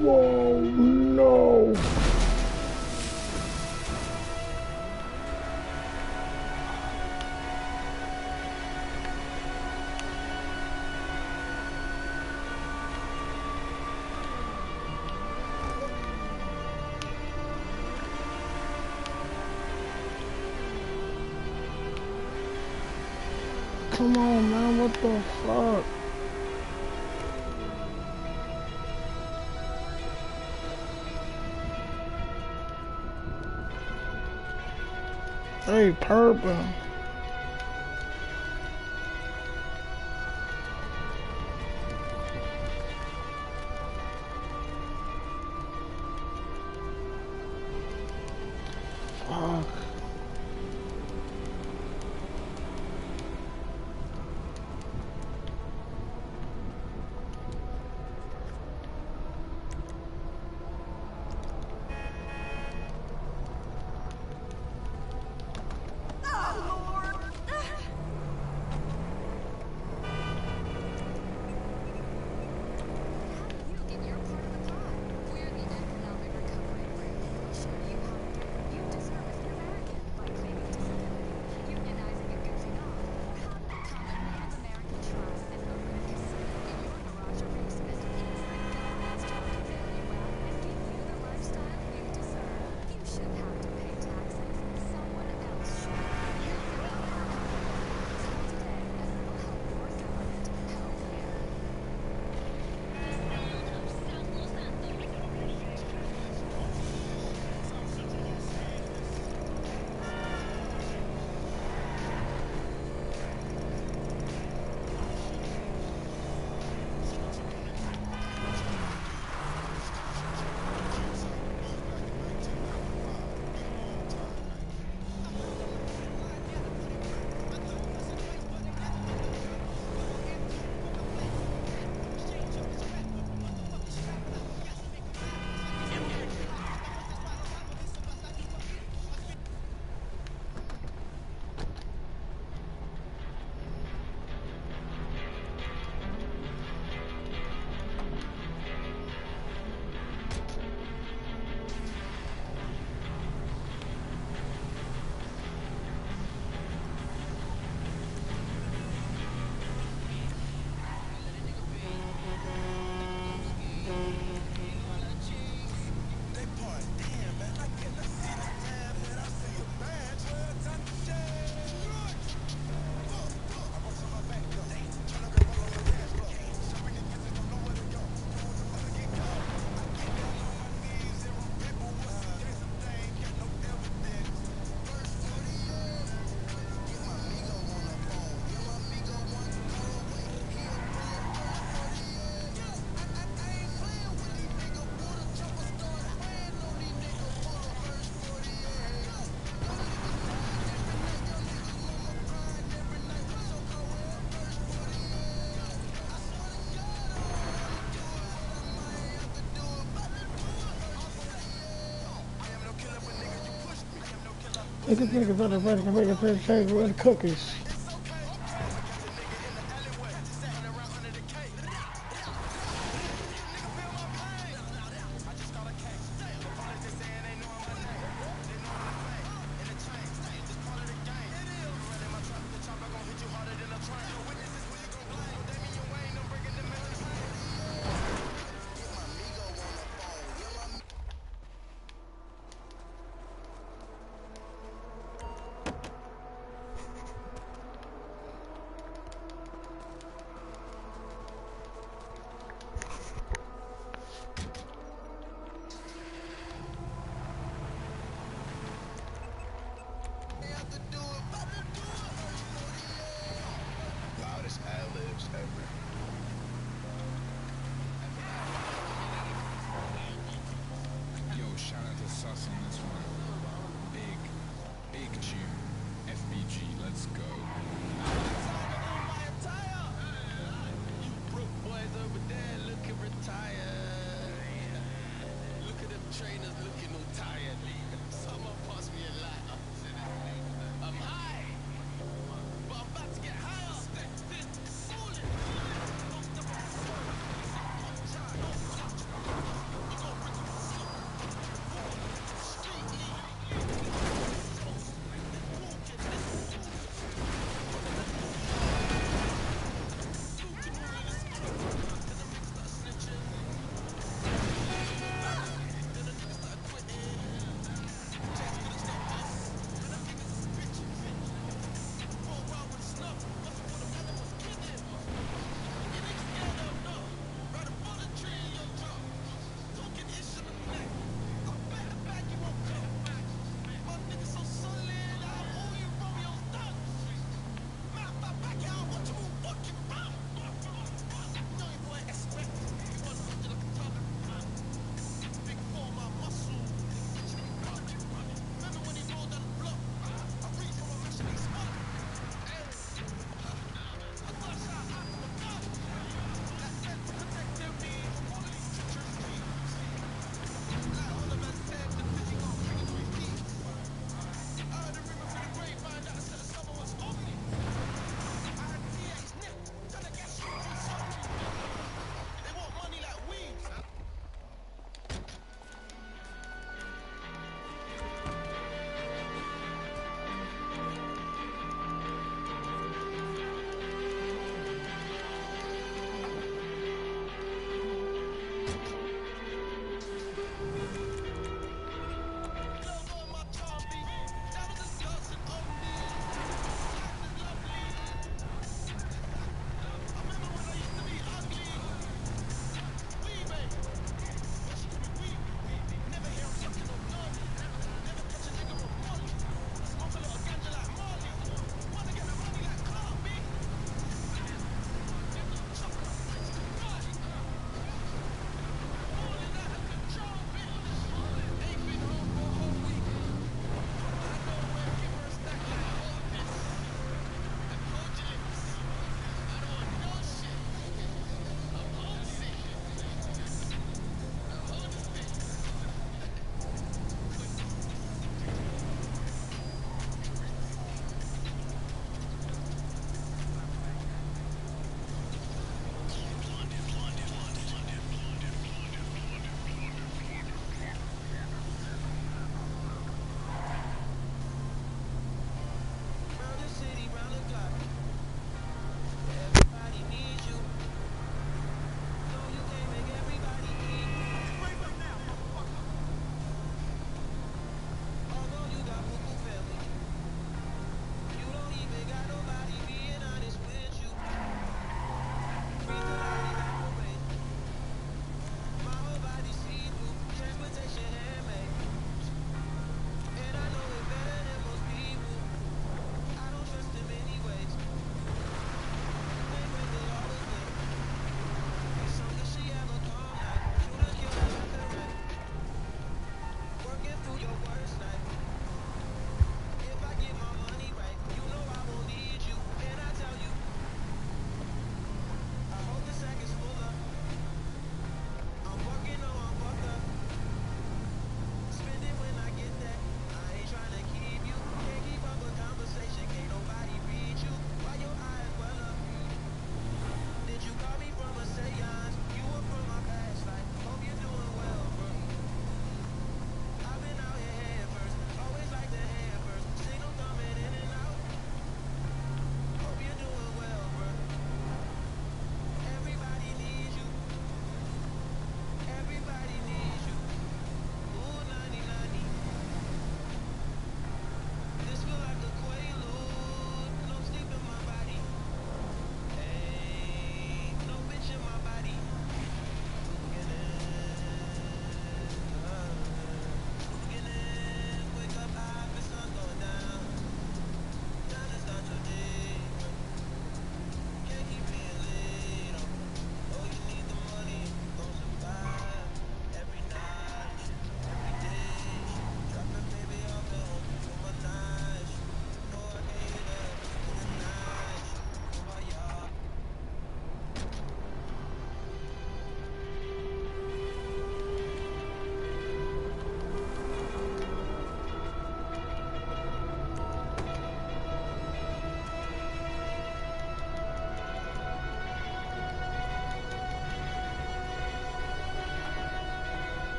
Speaker 3: Whoa, no. Come on, man, what the fuck? Hey, purple. Fuck. Make a nigga for the ready to make a fish shake with the cookies.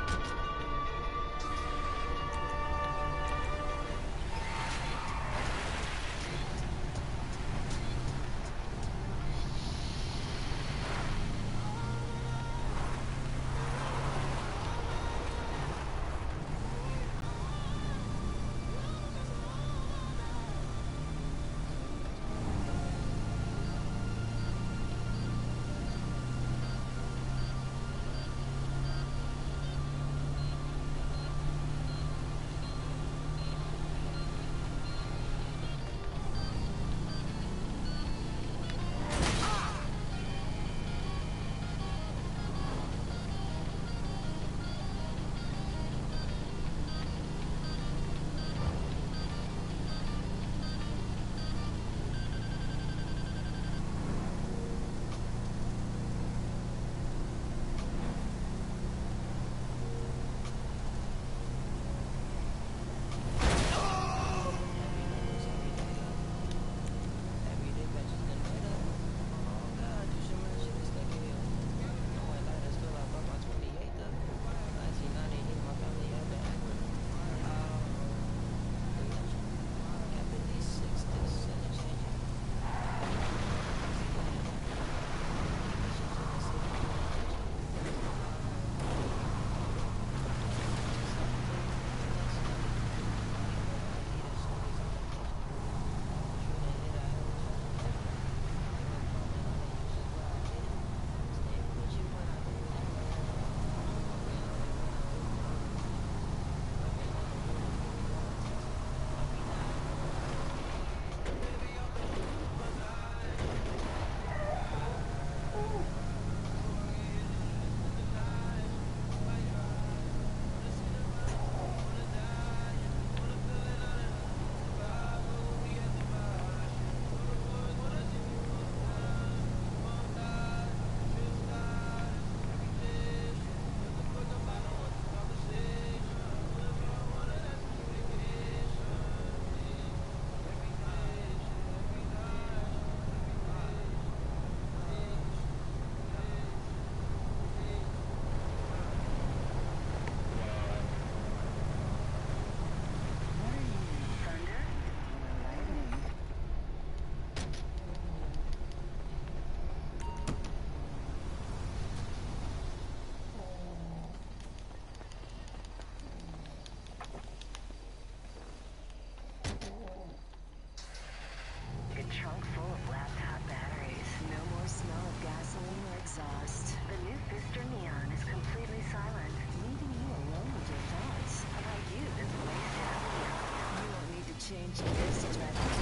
Speaker 9: Trunk full of laptop batteries. No more smell of gasoline or exhaust. The new Fister Neon is completely silent, leaving you alone with your thoughts about you this wasted afternoon. You won't need to change gears to drive the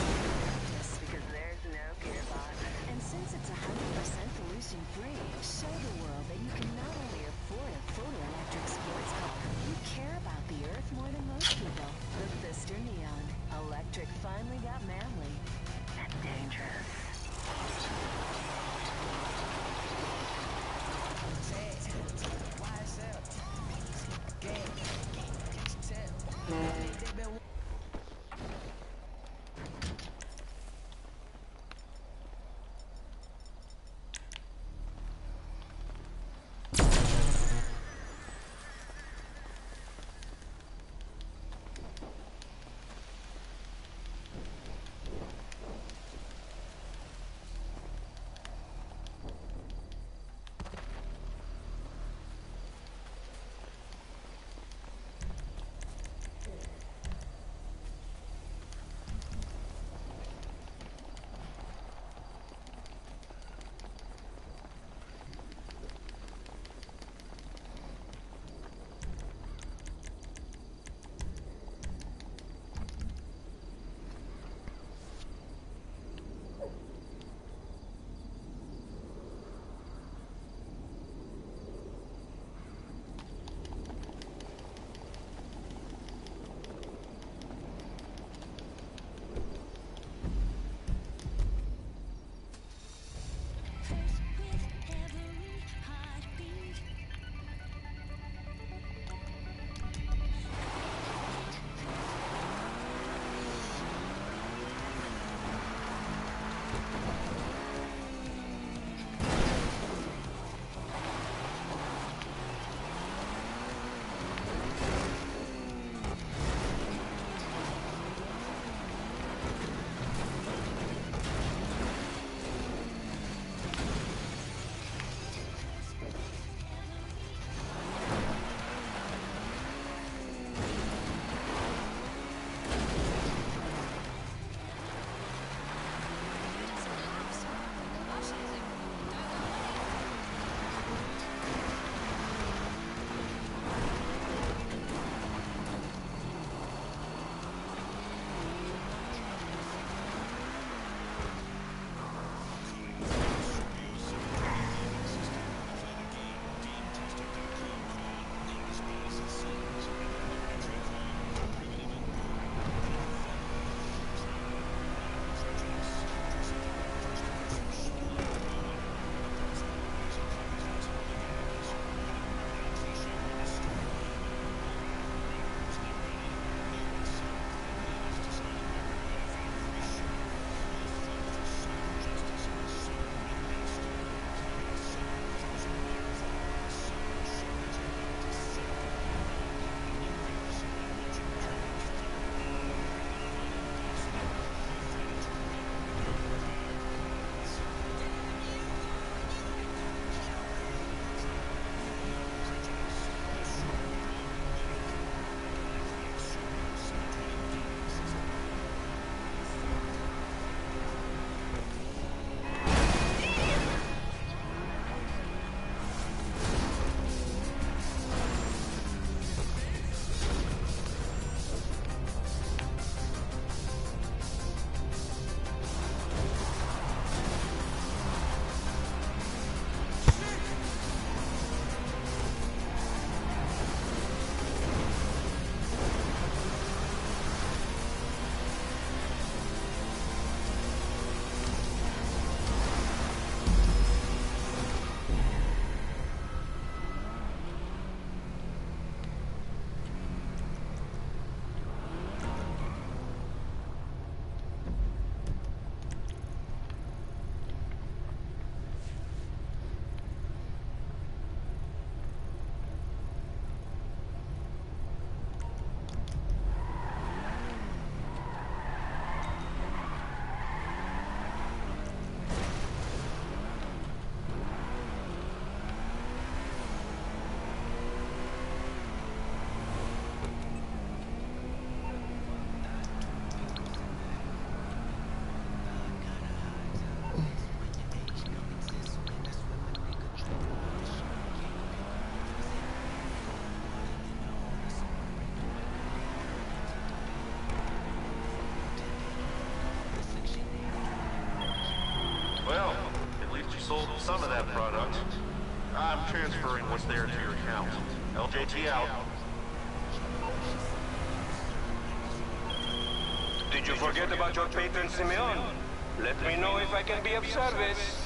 Speaker 9: just because there's no gearbox. And since it's 100% pollution-free, show the world that you can not only afford a photoelectric sports car, you care about the earth more than most people. The Fister Neon. Electric finally got manly. Dangerous.
Speaker 6: transferring what's there to your account. LJT out.
Speaker 10: Did you forget about your patron Simeon? Let me know if I can be of service.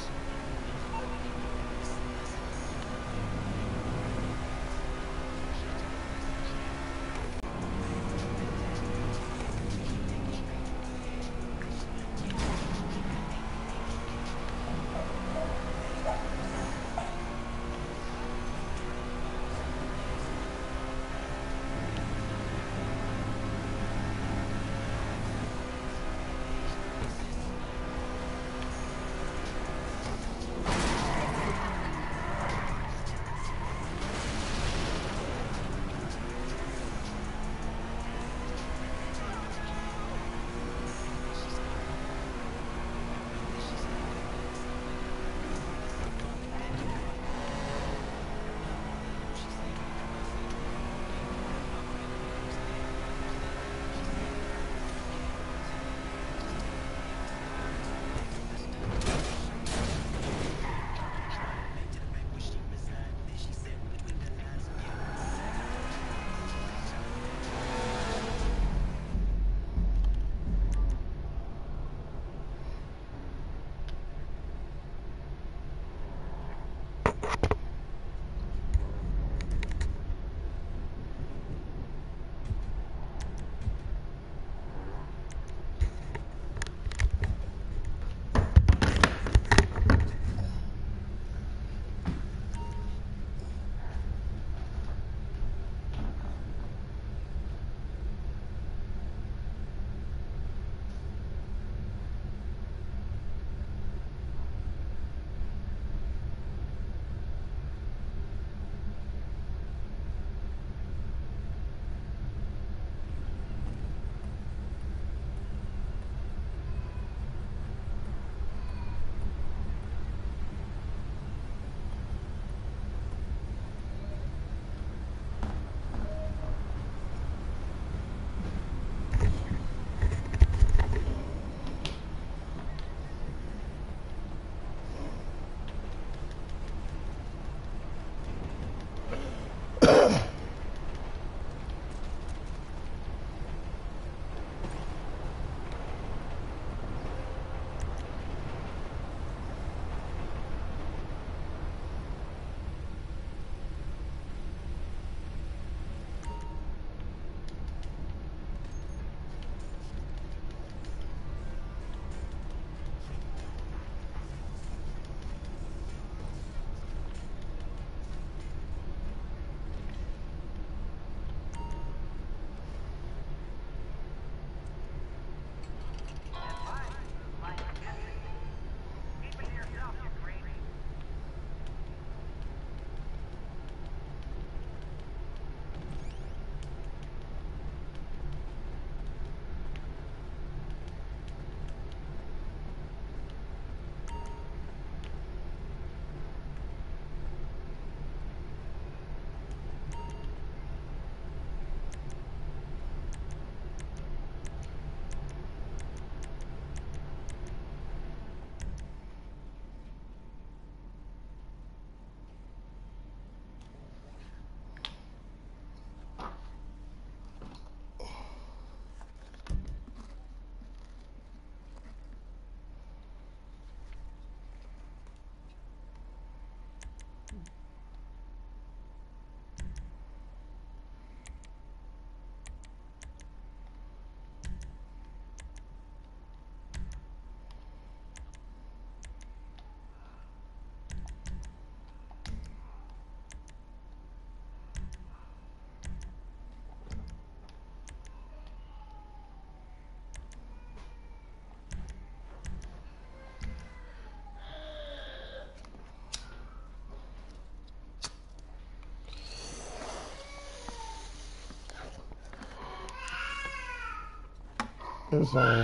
Speaker 3: It's on.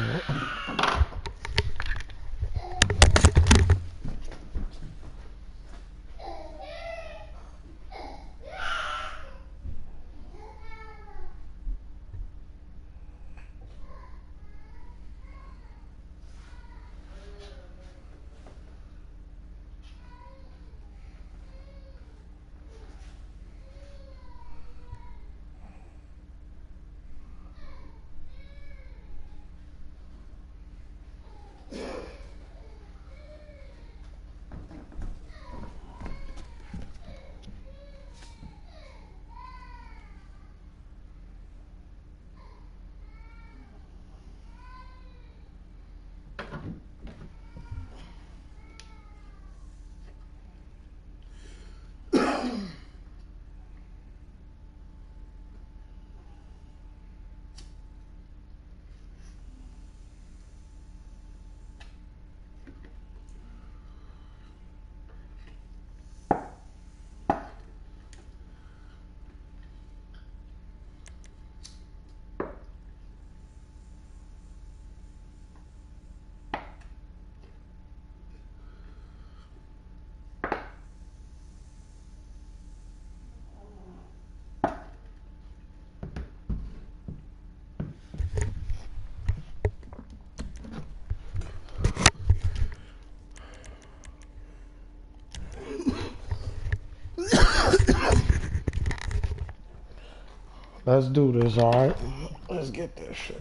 Speaker 3: Let's do this, alright? Let's get this shit.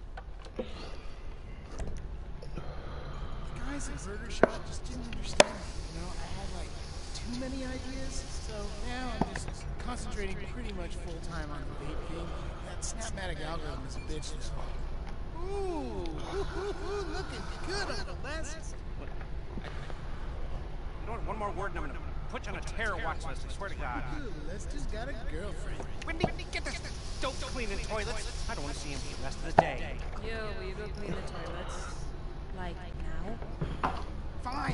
Speaker 11: The guys at Burger Shot just didn't understand me. You know, I had like too many ideas, so now I'm just concentrating pretty much full time on the vape game. That Snapmatic algorithm is a bitch now. Ooh, looking good, Uncle Les.
Speaker 12: You know what? One more word and I'm gonna put you on a terror watch list, I swear to God.
Speaker 11: Les just got a girlfriend.
Speaker 12: Wendy, get this dope cleaning toilets. I don't want to see him for the rest of the day.
Speaker 13: Yo, will you go clean the toilets? Like, now?
Speaker 12: Fine.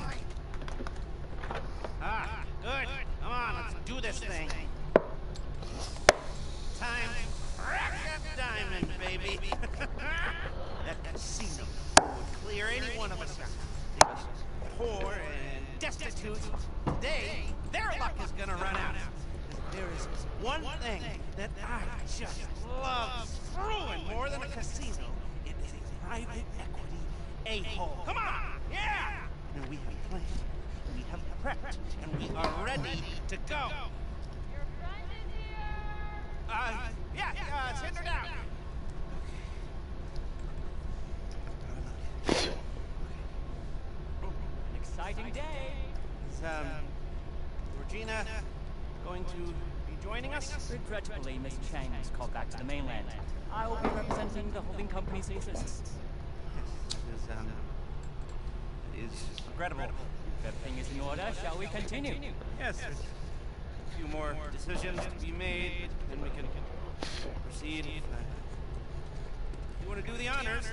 Speaker 12: Ah, good. Come on, let's do this thing. Time. Rack that diamond, baby. That casino would clear any one of us out. Leave us poor and destitute. Today, their luck is gonna run out. There is one thing that I just love screwing more than a casino. It is a private equity a-hole. Come on! Yeah! Now we have planned, we have prepped, and we are ready to go. Your friend is here! Send her down.
Speaker 14: Exciting day.
Speaker 12: Is, Regina going to be joining us?
Speaker 14: Regrettably, Miss Chang was called back to the mainland. I will be representing the holding company's interests.
Speaker 12: It is regrettable.
Speaker 14: If everything is in order, shall we continue?
Speaker 12: Yes, there's a few more decisions to be made, then we can proceed. If you want to do the honors,